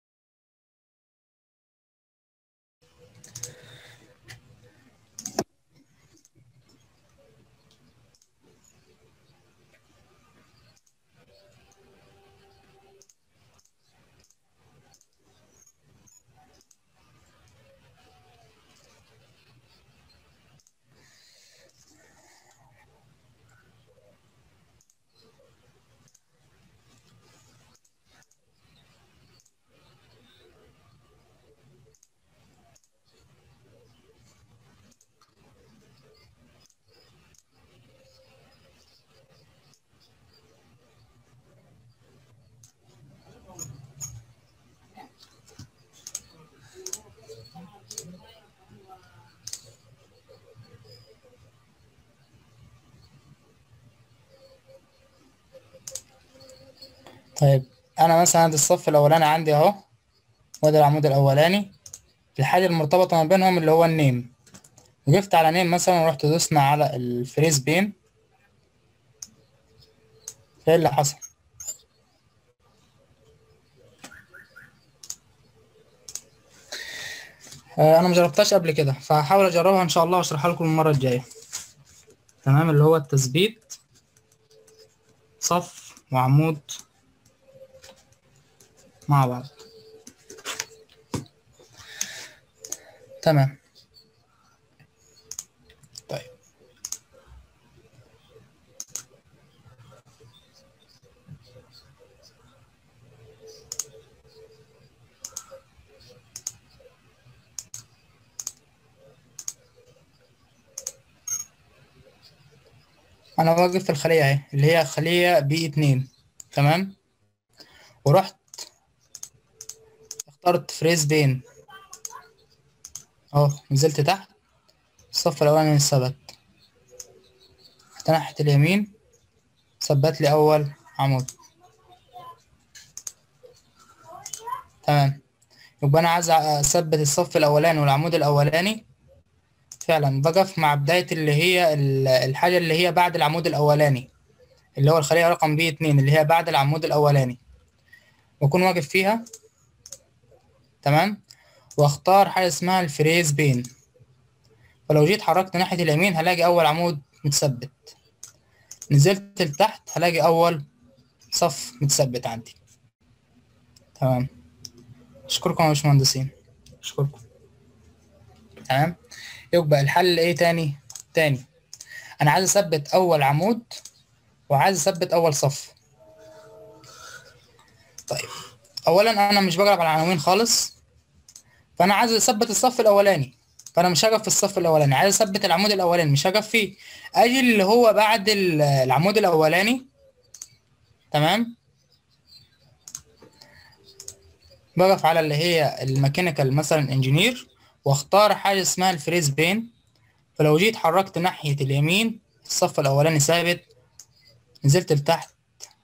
طيب انا مثلا عندي الصف الاولاني عندي اهو، وده العمود الاولاني. الحاجه المرتبطه ما بينهم اللي هو النيم. وقفت على نيم مثلا ورحت دوسنا على الفريز بين. ايه اللي حصل؟ انا مجربتهاش قبل كده، فهحاول اجربها ان شاء الله واشرحها لكم المره الجايه. تمام. اللي هو التثبيت صف وعمود مع بعض. تمام. طيب انا واقف في الخليه اهي اللي هي خليه بي 2. تمام. ورحت اخترت فريز بين اهو. نزلت تحت الصف الاولاني ثبت. رحت ناحيه اليمين ثبت لي اول عمود. تمام. يبقى انا عايز اثبت الصف الاولاني والعمود الاولاني. فعلا بقف مع بدايه اللي هي الحاجه اللي هي بعد العمود الاولاني، اللي هو الخليه رقم بي 2 اللي هي بعد العمود الاولاني، واكون واقف فيها. تمام. واختار حاجه اسمها الفريز بين. فلو جيت حركت ناحية اليمين هلاقي أول عمود متثبت، نزلت لتحت هلاقي أول صف متثبت عندي. تمام، أشكركم يا باشمهندسين، أشكركم. تمام، يبقى الحل إيه تاني؟ أنا عايز أثبت أول عمود وعايز أثبت أول صف. طيب، أولا أنا مش بقرب على العناوين خالص، فأنا عايز أثبت الصف الأولاني، فأنا مش هقف في الصف الأولاني، عايز أثبت العمود الأولاني مش هقف فيه، أجي اللي هو بعد العمود الأولاني. تمام، بقف على اللي هي الميكانيكال مثلا انجينير، واختار حاجة اسمها الفريز بين. فلو جيت حركت ناحية اليمين الصف الأولاني ثابت، نزلت لتحت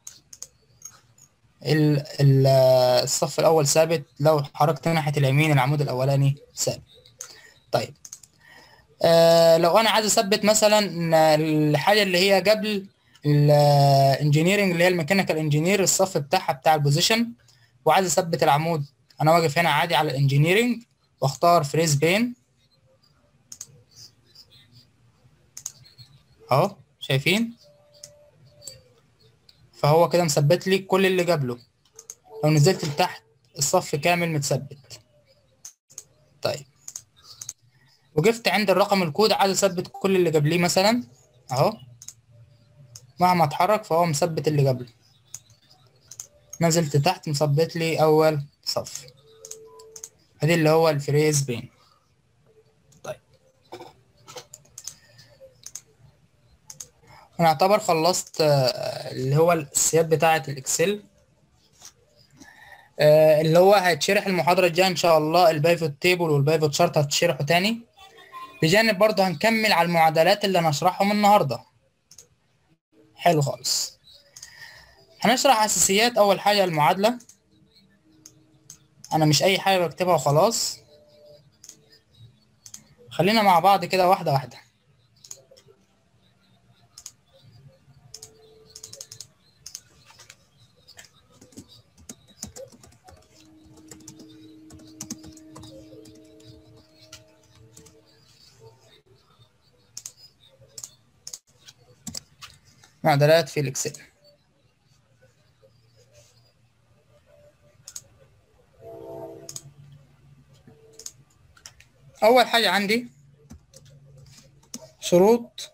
الصف الأول ثابت، لو حركت ناحية اليمين العمود الأولاني ثابت. طيب، لو أنا عايز أثبت مثلا الحاجة اللي هي قبل الانجينيرنج اللي هي الميكانيكال انجينير، الصف بتاعها بتاع البوزيشن، وعايز أثبت العمود، أنا واقف هنا عادي على الانجينيرنج واختار فريز بين اهو، شايفين؟ فهو كده مثبت لي كل اللي قبله، لو نزلت لتحت الصف كامل متثبت. طيب، وقفت عند الرقم الكود عايز اثبت كل اللي قبليه مثلا اهو، مهما اتحرك فهو مثبت اللي قبله، نزلت تحت مثبت لي اول صف، ادي اللي هو الفريز بين. طيب، انا اعتبر خلصت اللي هو السياد بتاعة الاكسل، اللي هو هيتشرح المحاضرة الجاية ان شاء الله، البايفوت تيبل والبايفوت شارت هتشرحه تاني، بجانب برضه هنكمل على المعادلات اللي هنشرحهم النهارده. حلو خالص، هنشرح اساسيات. اول حاجه المعادله، انا مش اي حاجه بكتبها وخلاص، خلينا مع بعض كده واحده واحده. معادلات في الاكسل. اول حاجه عندي شروط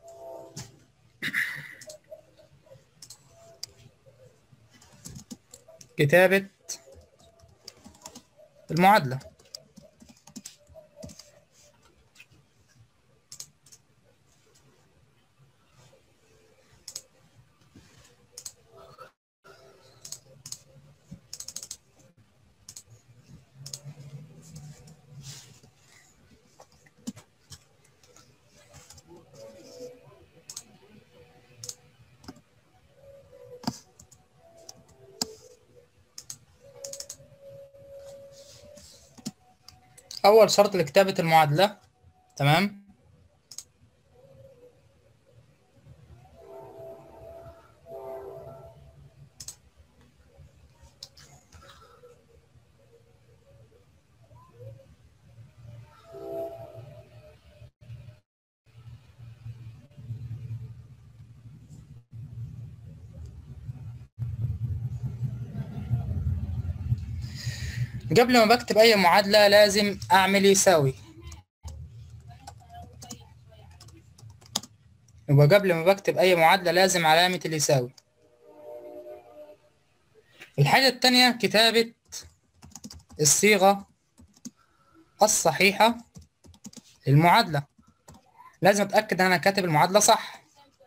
كتابه المعادله. اول شرط لكتابه المعادله، تمام، قبل ما بكتب اي معادله لازم اعمل يساوي. يبقى قبل ما بكتب اي معادله لازم علامه اليساوي. الحاجه التانية كتابه الصيغه الصحيحه للمعادله، لازم اتاكد ان انا كاتب المعادله صح.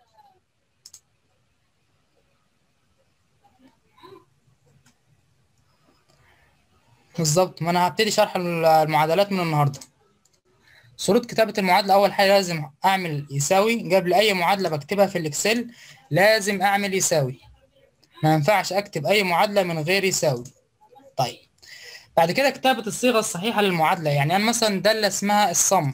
بالظبط، ما انا هبتدي شرح المعادلات من النهارده. شروط كتابة المعادلة، أول حاجة لازم أعمل يساوي قبل أي معادلة بكتبها في الإكسل، لازم أعمل يساوي، ما ينفعش أكتب أي معادلة من غير يساوي. طيب، بعد كده كتابة الصيغة الصحيحة للمعادلة، يعني أنا مثلا دالة اسمها الصم،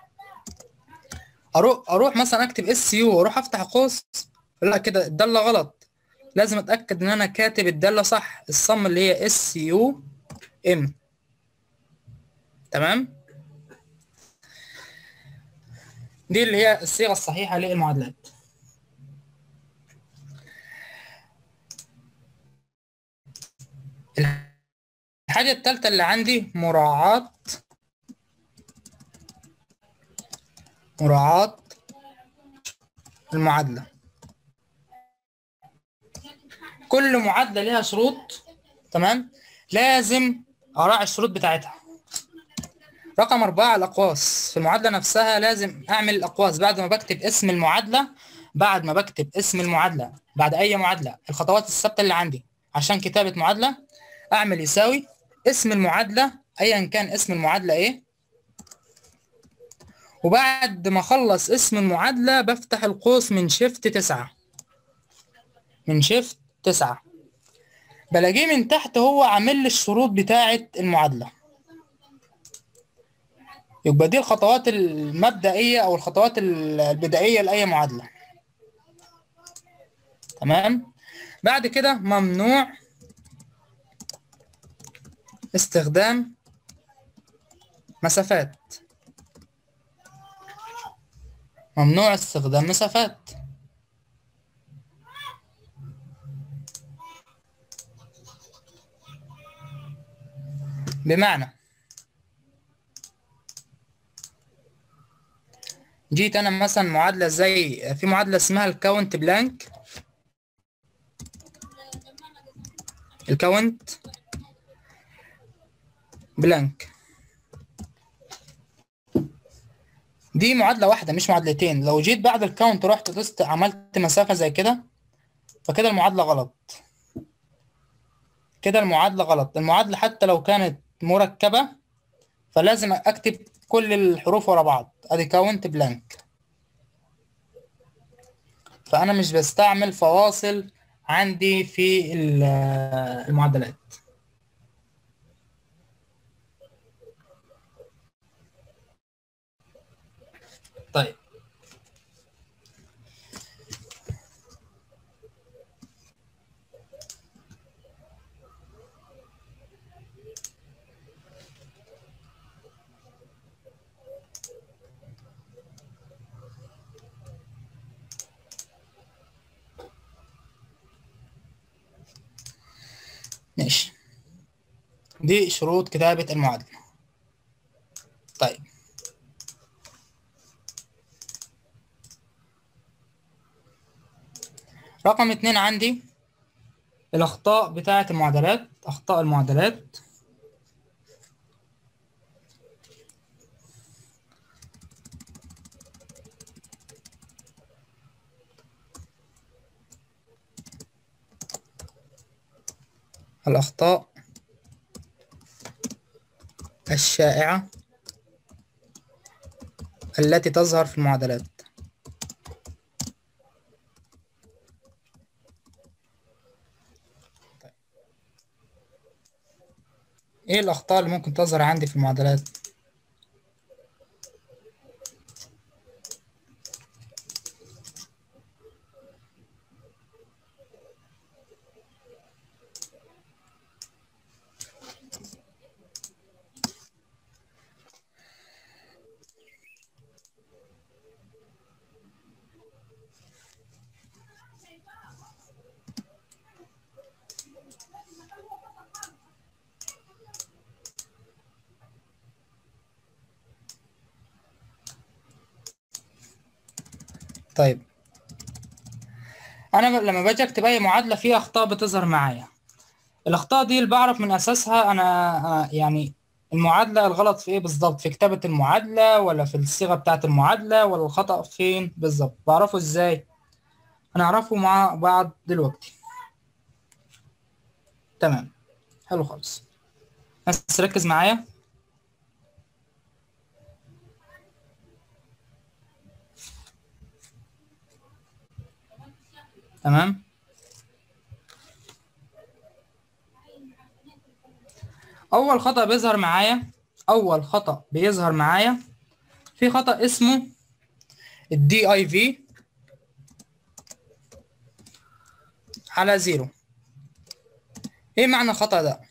أروح مثلا أكتب اس يو وأروح أفتح قوس، لا كده الدالة غلط، لازم أتأكد إن أنا كاتب الدالة صح، الصم اللي هي اس يو ام. تمام. دي اللي هي الصيغة الصحيحة للمعادلات. الحاجة الثالثة اللي عندي مراعاة المعادلة. كل معادلة ليها شروط، تمام، لازم أراعي الشروط بتاعتها. رقم 4 الأقواس. في المعادلة نفسها لازم أعمل الأقواس بعد ما بكتب اسم المعادلة. بعد أي معادلة، الخطوات الثابتة اللي عندي عشان كتابة معادلة، أعمل يساوي اسم المعادلة أيا كان اسم المعادلة إيه، وبعد ما أخلص اسم المعادلة بفتح القوس من شيفت 9. بلاقيه من تحت هو عامل لي الشروط بتاعة المعادلة. يبقى دي الخطوات المبدئية أو الخطوات البدائية لأي معادلة. تمام. بعد كده ممنوع استخدام مسافات. بمعنى جيت أنا مثلا معادلة زي في معادلة اسمها الكاونت بلانك. دي معادلة واحدة مش معادلتين. لو جيت بعد الكاونت رحت دوست عملت مسافة زي كده، فكده المعادلة غلط. المعادلة حتى لو كانت مركبة فلازم أكتب كل الحروف ورا بعض. أدي كاونت بلانك. فأنا مش بستعمل فواصل عندي في المعادلات. طيب، ماشي. دي شروط كتابة المعادلة. طيب، رقم 2 عندي الأخطاء بتاعة المعادلات. أخطاء المعادلات. الأخطاء الشائعة التي تظهر في المعادلات. إيه الأخطاء اللي ممكن تظهر عندي في المعادلات؟ طيب، أنا لما باجي أكتب أي معادلة فيها أخطاء بتظهر معايا. الأخطاء دي اللي بعرف من أساسها أنا يعني المعادلة الغلط في إيه بالظبط، في كتابة المعادلة ولا في الصيغة بتاعة المعادلة، ولا الخطأ فين بالظبط. بعرفه إزاي؟ هنعرفه مع بعض دلوقتي. تمام، حلو خالص. بس ركز معايا. تمام. أول خطأ بيظهر معايا في خطأ اسمه الدي اي في على 0. ايه معنى الخطأ ده؟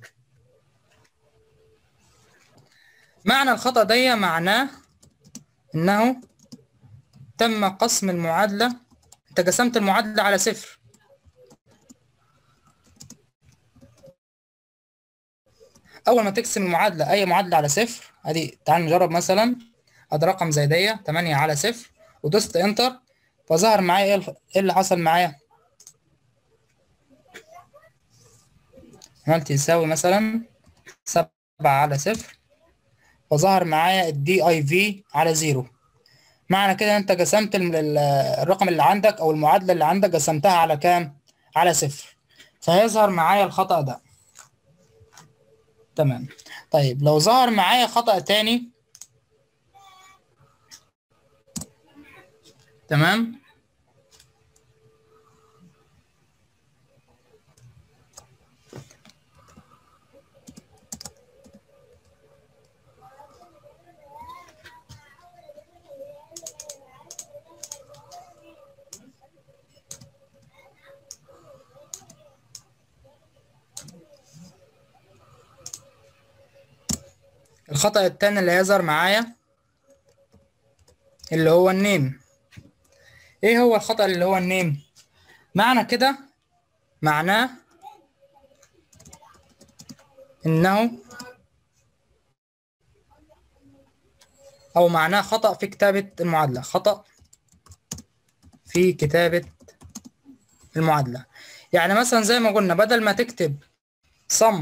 معنى الخطأ ده معناه إنه تم قسم المعادلة، أنت قسمت المعادلة على صفر. أول ما تقسم المعادلة، أي معادلة على صفر، أدي تعال نجرب مثلا. أدي رقم زي دي 8 على صفر، ودوست إنتر، فظهر معايا إيه اللي حصل معايا؟ عملت يساوي مثلا 7 على صفر، فظهر معايا الدي اي في على زيرو. معنى كده انت قسمت الرقم اللي عندك او المعادلة اللي عندك قسمتها على كام؟ على صفر، فهيظهر معايا الخطأ ده. تمام. طيب لو ظهر معايا خطأ تاني، تمام، الخطأ التاني اللي هيظهر معايا اللي هو النيم. ايه هو الخطأ اللي هو النيم؟ معنى كده، معناه انه، او معناه خطأ في كتابة المعادلة، خطأ في كتابة المعادلة. يعني مثلا زي ما قلنا، بدل ما تكتب sum،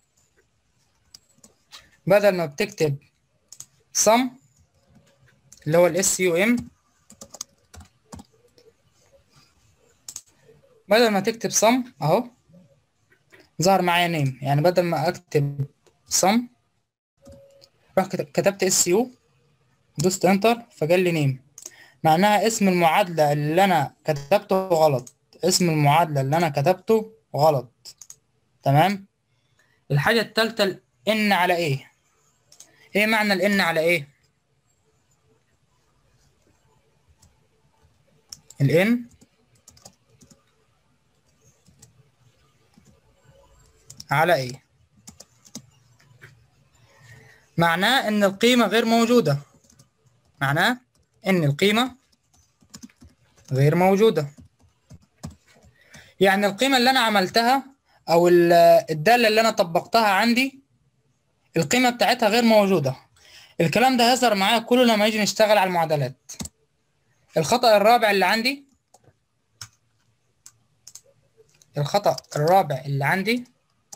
بدل ما بتكتب sum اللي هو الاس يو ام، بدل ما تكتب sum اهو ظهر معايا نيم. يعني بدل ما اكتب sum، رحت كتبت اس يو، دوست انتر، فقال لي نيم. معناها اسم المعادلة اللي انا كتبته غلط، اسم المعادلة اللي انا كتبته غلط. تمام. الحاجة التالتة الان على ايه. ايه معنى الان على ايه؟ الان على ايه؟ معناه ان القيمة غير موجودة، معناه ان القيمة غير موجودة. يعني القيمة اللي انا عملتها او الدالة اللي انا طبقتها عندي، القيمة بتاعتها غير موجودة. الكلام ده هيظهر معايا كله لما يجي نشتغل على المعادلات. الخطأ الرابع اللي عندي، الخطأ الرابع اللي عندي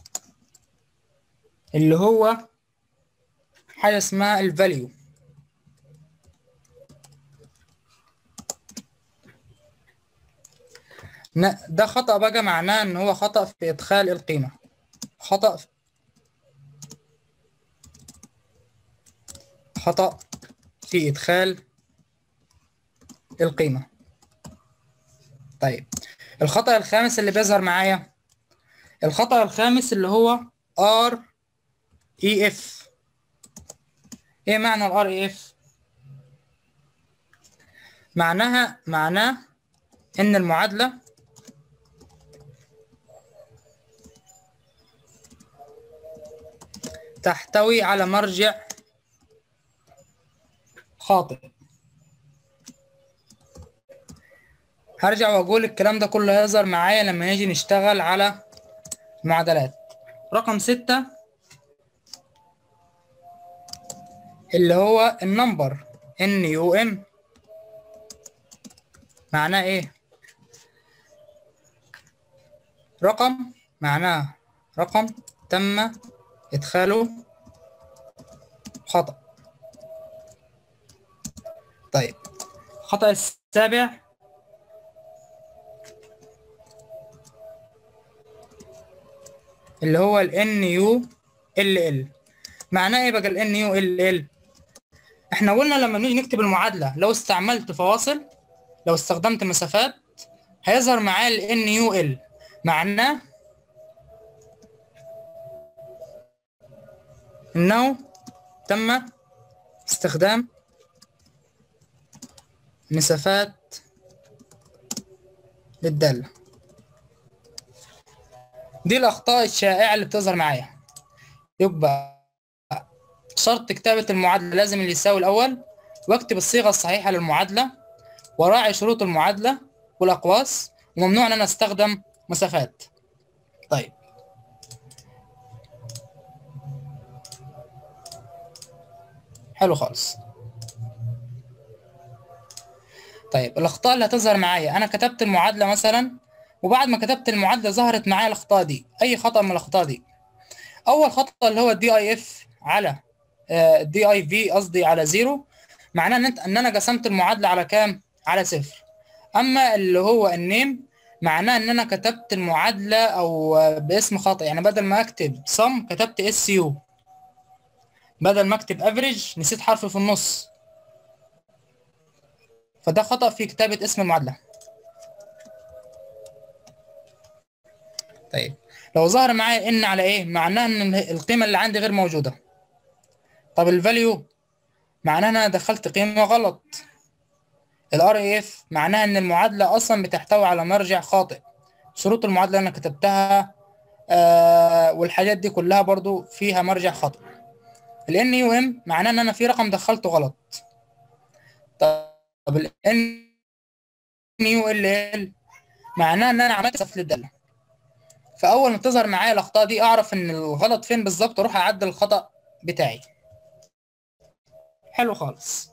اللي هو حاجة اسمها الفاليو. ده خطأ بقى، معناه ان هو خطأ في ادخال القيمة، خطأ في ادخال القيمة. طيب الخطأ الخامس اللي بيظهر معايا، الخطأ الخامس اللي هو ار اي اف. ايه معنى الار اي اف؟ معناه ان المعادلة تحتوي على مرجع خاطئ. هرجع واقول الكلام ده كله هيظهر معايا لما نيجي نشتغل على المعادلات. رقم 6 اللي هو النمبر ان يو ام. معناه ايه؟ رقم، معناه رقم تم ادخاله خطأ. طيب الخطأ السابع اللي هو ال NULL. معناه ايه بقى ال NULL؟ احنا قلنا لما نيجي نكتب المعادلة لو استعملت فواصل، لو استخدمت مسافات، هيظهر معايا ال NUL. معناه انه تم استخدام مسافات للدالة. دي الأخطاء الشائعة اللي بتظهر معايا. يبقى شرط كتابة المعادلة لازم اللي يساوي الأول، واكتب الصيغة الصحيحة للمعادلة، وراعي شروط المعادلة والأقواس، وممنوع ان انا استخدم مسافات. طيب حلو خالص. طيب الأخطاء اللي هتظهر معايا، أنا كتبت المعادلة مثلا، وبعد ما كتبت المعادلة ظهرت معايا الأخطاء دي. أي خطأ من الأخطاء دي، أول خطأ اللي هو الدي أي إف على الدي أي في قصدي على زيرو، معناه إن أنا قسمت المعادلة على كام؟ على صفر. أما اللي هو النيم، معناه إن أنا كتبت المعادلة أو باسم خطأ، يعني بدل ما أكتب sum كتبت اس يو، بدل ما أكتب average نسيت حرف في النص، فده خطأ في كتابة اسم المعادلة. طيب لو ظهر معايا ان على ايه، معناه ان القيمه اللي عندي غير موجوده. طب الفاليو معناه ان انا دخلت قيمه غلط. الار اي اف معناها ان المعادله اصلا بتحتوي على مرجع خاطئ. شروط المعادله اللي انا كتبتها والحاجات دي كلها برضو فيها مرجع خاطئ. الان يو ام معناه ان انا في رقم دخلته غلط. طب الان يو ال ال معناه ان انا عملت صف للداله. فاول ما تظهر معايا الاخطاء دي اعرف ان الغلط فين بالظبط، اروح اعدل الخطأ بتاعي. حلو خالص.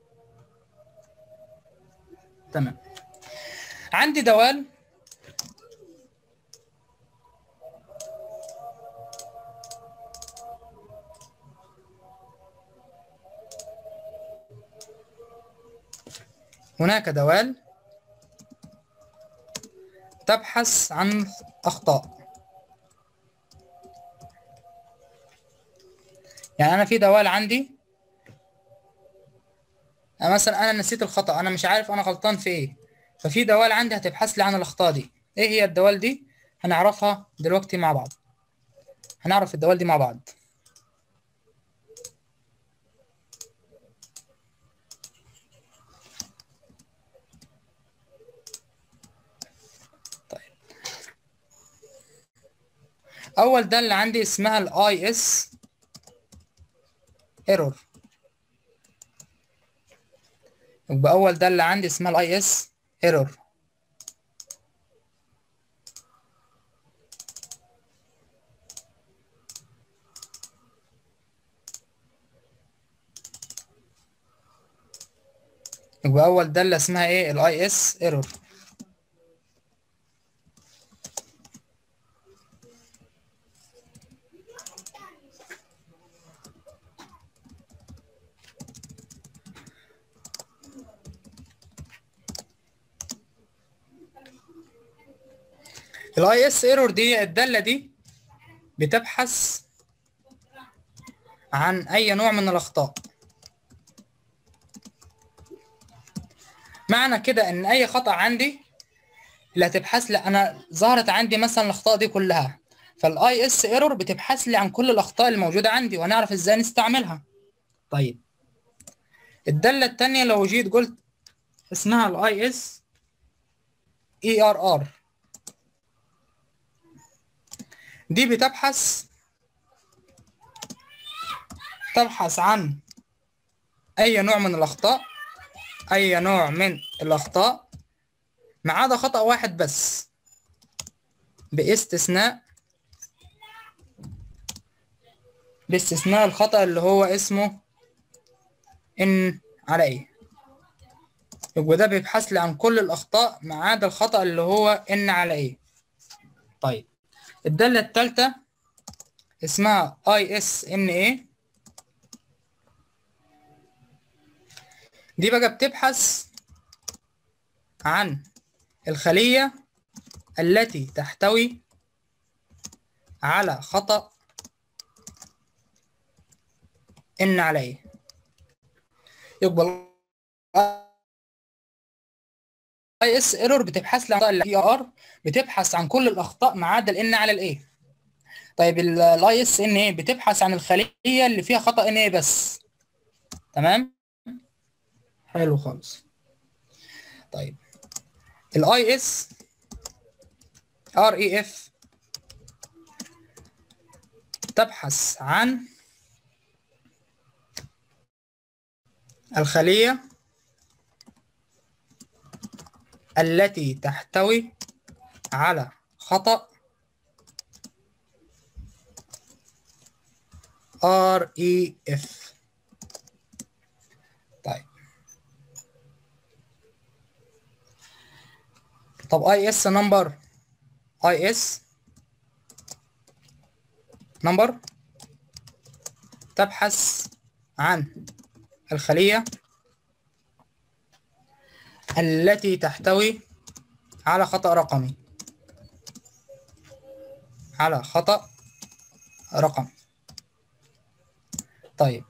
تمام. عندي دوال. هناك دوال تبحث عن أخطاء. يعني أنا في دوال عندي مثلا أنا نسيت الخطأ، أنا مش عارف أنا غلطان في إيه، ففي دوال عندي هتبحث لي عن الأخطاء دي. إيه هي الدوال دي؟ هنعرفها دلوقتي مع بعض. هنعرف الدوال دي مع بعض. طيب أول دالة عندي اسمها الاي اس ايرور. يبقى أول دالة عندي اسمها الاي اس ايرور. يبقى أول دالة اسمها إيه؟ الاي اس ايرور. الاي اس ايرور دي الدالة دي بتبحث عن أي نوع من الأخطاء. معنى كده إن أي خطأ عندي اللي هتبحث لي، أنا ظهرت عندي مثلا الأخطاء دي كلها، فالاي اس ايرور بتبحث لي عن كل الأخطاء اللي موجودة عندي وهنعرف إزاي نستعملها. طيب الدالة التانية لو جيت قلت اسمها الاي اس اي ار ار، دي تبحث عن أي نوع من الأخطاء، أي نوع من الأخطاء ما عدا خطأ واحد بس، باستثناء الخطأ اللي هو اسمه ان على ايه. يبقى ده بيبحث لي عن كل الأخطاء ما عدا الخطأ اللي هو ان على ايه. طيب الدالة الثالثة اسمها اي اس ان ايه، دي بقى بتبحث عن الخلية التي تحتوي على خطأ ان على ايه. يبقى اي اس ايرور بتبحث لي عن الاي ار، بتبحث عن كل الاخطاء ما عدا الان على الايه. طيب الاي اس ان ايه بتبحث عن الخليه اللي فيها خطا ان ايه بس. تمام حلو خالص. طيب الاي اس ار اي اف تبحث عن الخلية التي تحتوي على خطأ REF. طيب طب IS نمبر، IS نمبر تبحث عن الخلية التي تحتوي على خطأ رقمي، على خطأ رقمي. طيب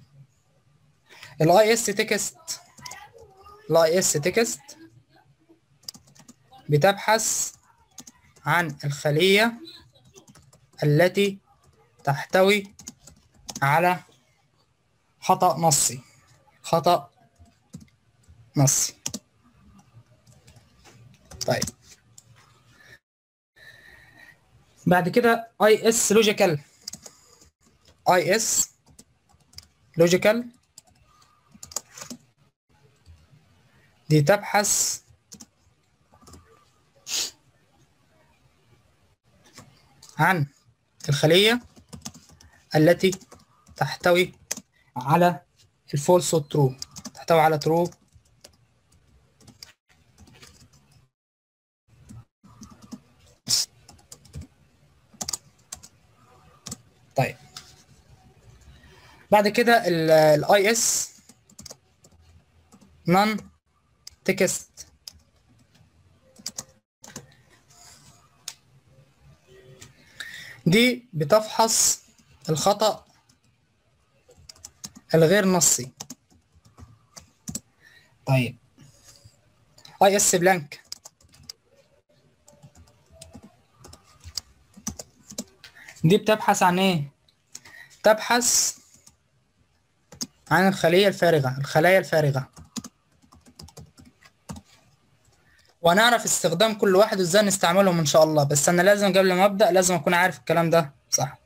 الاي اس تكست، الاي اس تكست بتبحث عن الخلية التي تحتوي على خطأ نصي، خطأ نصي. طيب بعد كده اي اس لوجيكال، اي اس لوجيكال دي تبحث عن الخلية التي تحتوي على الفولس والترو، تحتوي على ترو. طيب بعد كده الاي اس نون تكست، دي بتفحص الخطأ الغير نصي. طيب اي اس بلانك دي بتبحث عن ايه؟ تبحث عن الخلية الفارغة، الخلايا الفارغة. وهنعرف استخدام كل واحد وازاي نستعملهم ان شاء الله، بس انا لازم قبل ما ابدأ لازم اكون عارف الكلام ده صح.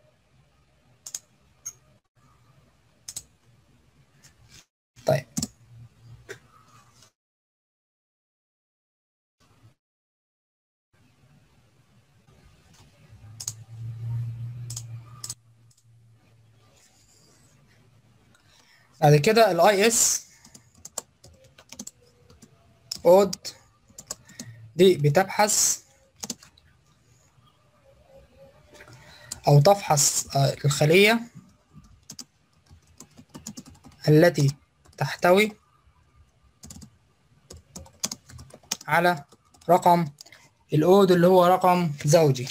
طيب بعد كده الاي اس اود دي بتبحث او تفحص الخلية التي تحتوي على رقم الاود اللي هو رقم زوجي.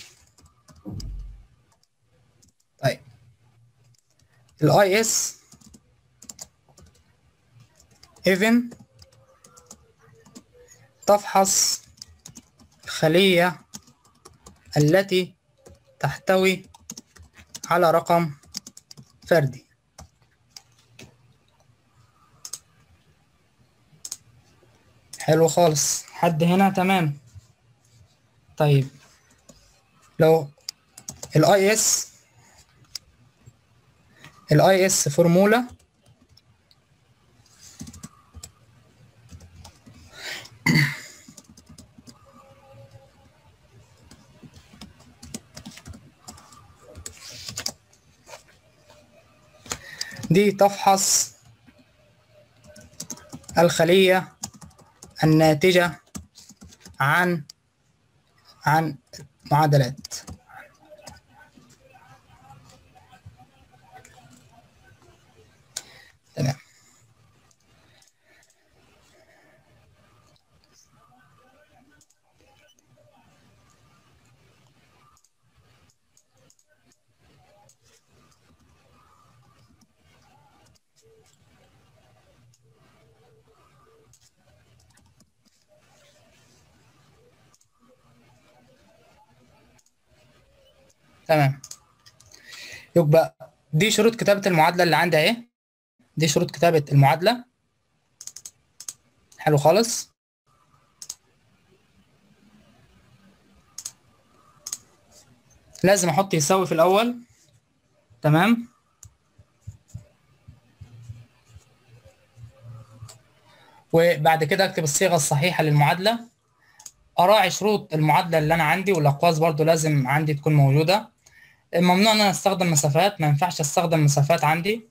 طيب الاي اس ايفن تفحص الخلية التي تحتوي على رقم فردي. حلو خالص حد هنا تمام. طيب لو الاي اس فورمولا دي تفحص الخلية الناتجة عن معادلات. تمام تمام. يبقى دي شروط كتابة المعادلة اللي عندي اهي، دي شروط كتابة المعادلة. حلو خالص. لازم احط يساوي في الاول. تمام. وبعد كده اكتب الصيغه الصحيحه للمعادله. اراعي شروط المعادله اللي انا عندي، والاقواس برضو لازم عندي تكون موجوده. ممنوع ان انا استخدم مسافات، ما ينفعش استخدم مسافات عندي.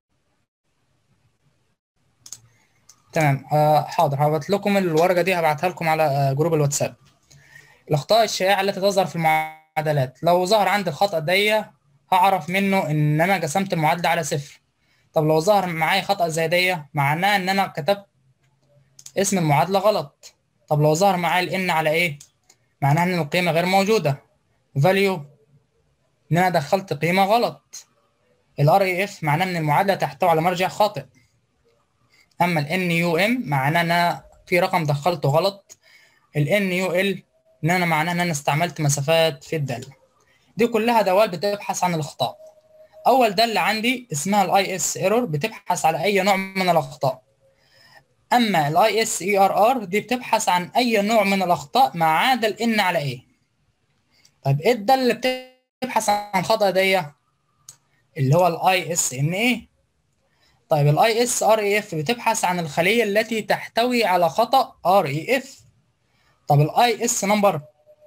تمام. حاضر، هبعت لكم الورقه دي، هبعتها لكم على جروب الواتساب. الاخطاء الشائعه التي تظهر في المعادلات: لو ظهر عندي الخطا دي هعرف منه ان انا قسمت المعادله على صفر. طب لو ظهر معايا خطأ زي دي، معناه ان انا كتبت اسم المعادلة غلط. طب لو ظهر معايا الان على ايه، معناها ان القيمة غير موجودة. value، ان انا دخلت قيمة غلط. الار اي اف معناه ان المعادلة تحتوي على مرجع خاطئ. اما الان يو ام معناه ان انا في رقم دخلته غلط. الان يو ال ان انا معناه ان انا استعملت مسافات في الدالة. دي كلها دوال بتبحث عن الاخطاء. اول دالة عندي اسمها الاي اس ايرور، بتبحث على اي نوع من الاخطاء. اما الاي اس اي ار ار دي بتبحث عن اي نوع من الاخطاء ما عدا الان على ايه. طيب ايه الداله اللي بتبحث عن خطأ دي؟ اللي هو الاي اس ان ايه. طيب الاي اس ار اي اف بتبحث عن الخليه التي تحتوي على خطأ ار اي اف. طب الاي اس نمبر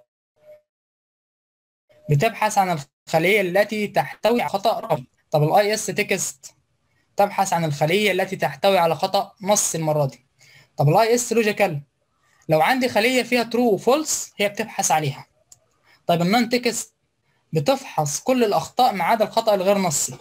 بتبحث عن الخليه التي تحتوي على خطأ رقمي. طب الاي اس تكست تبحث عن الخليه التي تحتوي على خطأ نص المره دي. طب الاي اس لوجيكال لو عندي خليه فيها ترو وفولس هي بتبحث عليها. طيب النون تكست بتفحص كل الاخطاء ما عدا الخطأ الغير نصي.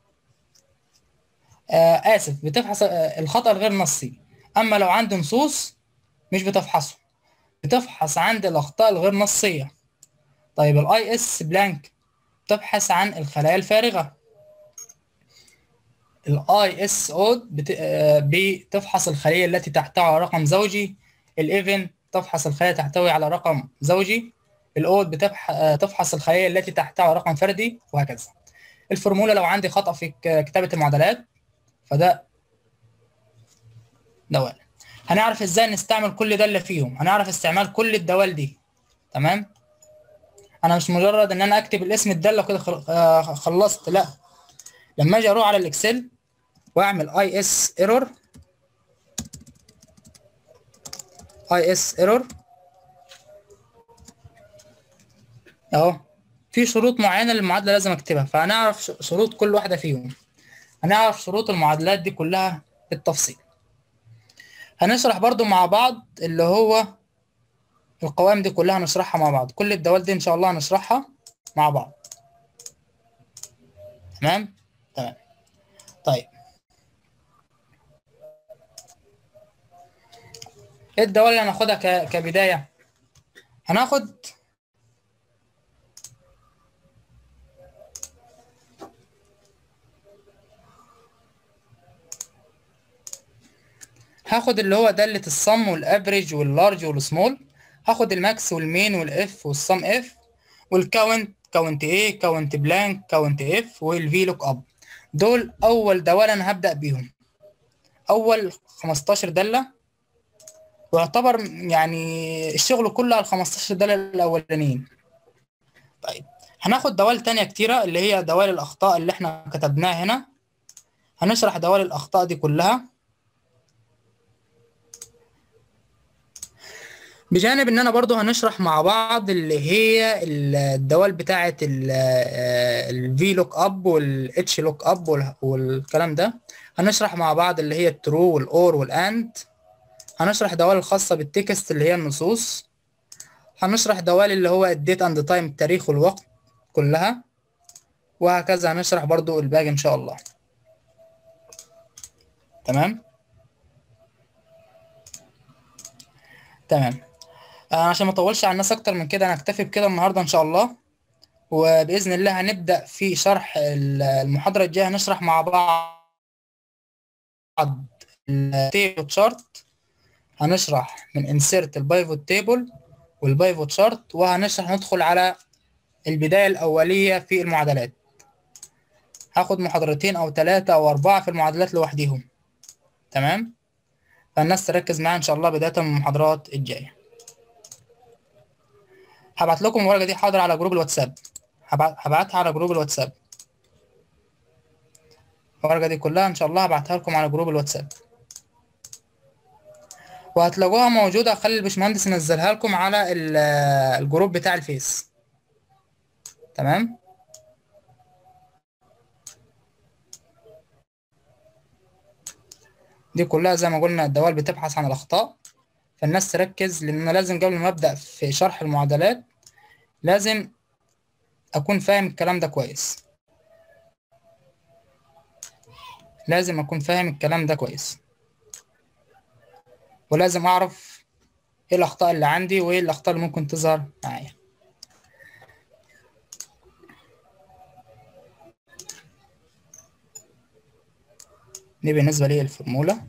اسف، بتفحص الخطأ الغير نصي. اما لو عندي نصوص مش بتفحصه، بتفحص عند الاخطاء الغير نصيه. طيب الاي اس بلانك بتبحث عن الخلايا الفارغه. الاي اس اود بتفحص الخليه التي تحتوي على رقم زوجي. الايفن تفحص الخليه تحتوي على رقم زوجي. الاود تفحص الخليه التي تحتوي على رقم فردي، وهكذا. الفورمولا لو عندي خطأ في كتابه المعادلات فده دوال. هنعرف ازاي نستعمل كل دالة فيهم، هنعرف استعمال كل الدوال دي. تمام. انا مش مجرد ان انا اكتب الاسم الدالة كده خلصت، لا. لما اجي اروح على الاكسل واعمل اي اس ايرور، اي اس ايرور اهو، في شروط معينة للمعادلة لازم اكتبها، فهنعرف شروط كل واحدة فيهم. هنعرف شروط المعادلات دي كلها بالتفصيل. هنشرح برضو مع بعض اللي هو القوائم دي كلها، هنشرحها مع بعض. كل الدوال دي ان شاء الله هنشرحها مع بعض. تمام. تمام. طيب ايه الدوال اللي هناخدها كبداية؟ هناخد هاخد اللي هو دالة الصم والافريج واللارج والسمول. هاخد الماكس والمين والاف والصم اف والكاونت، كاونت ايه، كاونت بلانك، كاونت اف، والفي لوك اب. دول اول دوال انا هبدأ بيهم، اول 15 دالة. ويعتبر يعني الشغل كله على ال 15 دالة الاولانيين. طيب هناخد دوال تانية كتيرة اللي هي دوال الاخطاء اللي احنا كتبناها هنا. هنشرح دوال الاخطاء دي كلها، بجانب ان انا برضو هنشرح مع بعض اللي هي الدوال بتاعه الفي لوك اب والاتش لوك اب والكلام ده. هنشرح مع بعض اللي هي الترو والاور والاند. هنشرح دوال الخاصه بالتكست اللي هي النصوص. هنشرح دوال اللي هو الديت اند تايم، التاريخ والوقت كلها، وهكذا. هنشرح برضو الباقي ان شاء الله. تمام. تمام. عشان ما اطولش على الناس اكتر من كده انا اكتفي بكده النهارده ان شاء الله. وبإذن الله هنبدأ في شرح المحاضرة الجاية. هنشرح مع بعض التيبل تشارت. هنشرح من انسيرت البايفوت تيبل والبايفوت شارت، وهنشرح ندخل على البداية الأولية في المعادلات. هاخد محاضرتين أو 3 أو 4 في المعادلات لوحديهم. تمام. فالناس تركز معايا إن شاء الله بداية من المحاضرات الجاية. هبعت لكم الورقة دي حاضر على جروب الواتساب. هبعتها على جروب الواتساب. الورقة دي كلها إن شاء الله هبعتها لكم على جروب الواتساب. وهتلاقوها موجودة. هخلي الباشمهندس ينزلها لكم على الجروب بتاع الفيس. تمام. دي كلها زي ما قلنا الدوال بتبحث عن الأخطاء، فالناس تركز، لأن أنا لازم قبل ما أبدأ في شرح المعادلات لازم أكون فاهم الكلام ده كويس. لازم أكون فاهم الكلام ده كويس، ولازم أعرف إيه الأخطاء اللي عندي وإيه الأخطاء اللي ممكن تظهر معايا. دي بالنسبة لي الفورمولا.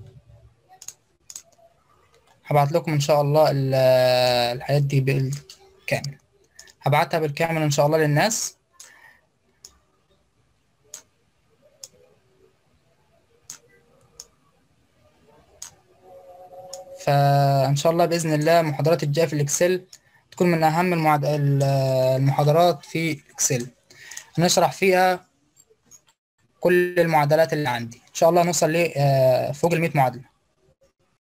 هبعت لكم إن شاء الله الحاجات دي بالكامل، هبعتها بالكامل إن شاء الله للناس. فإن شاء الله بإذن الله المحاضرات الجاية في الإكسل تكون من أهم المحاضرات في الإكسل، هنشرح فيها كل المعادلات اللي عندي. إن شاء الله نوصل فوق ال100 معادلة.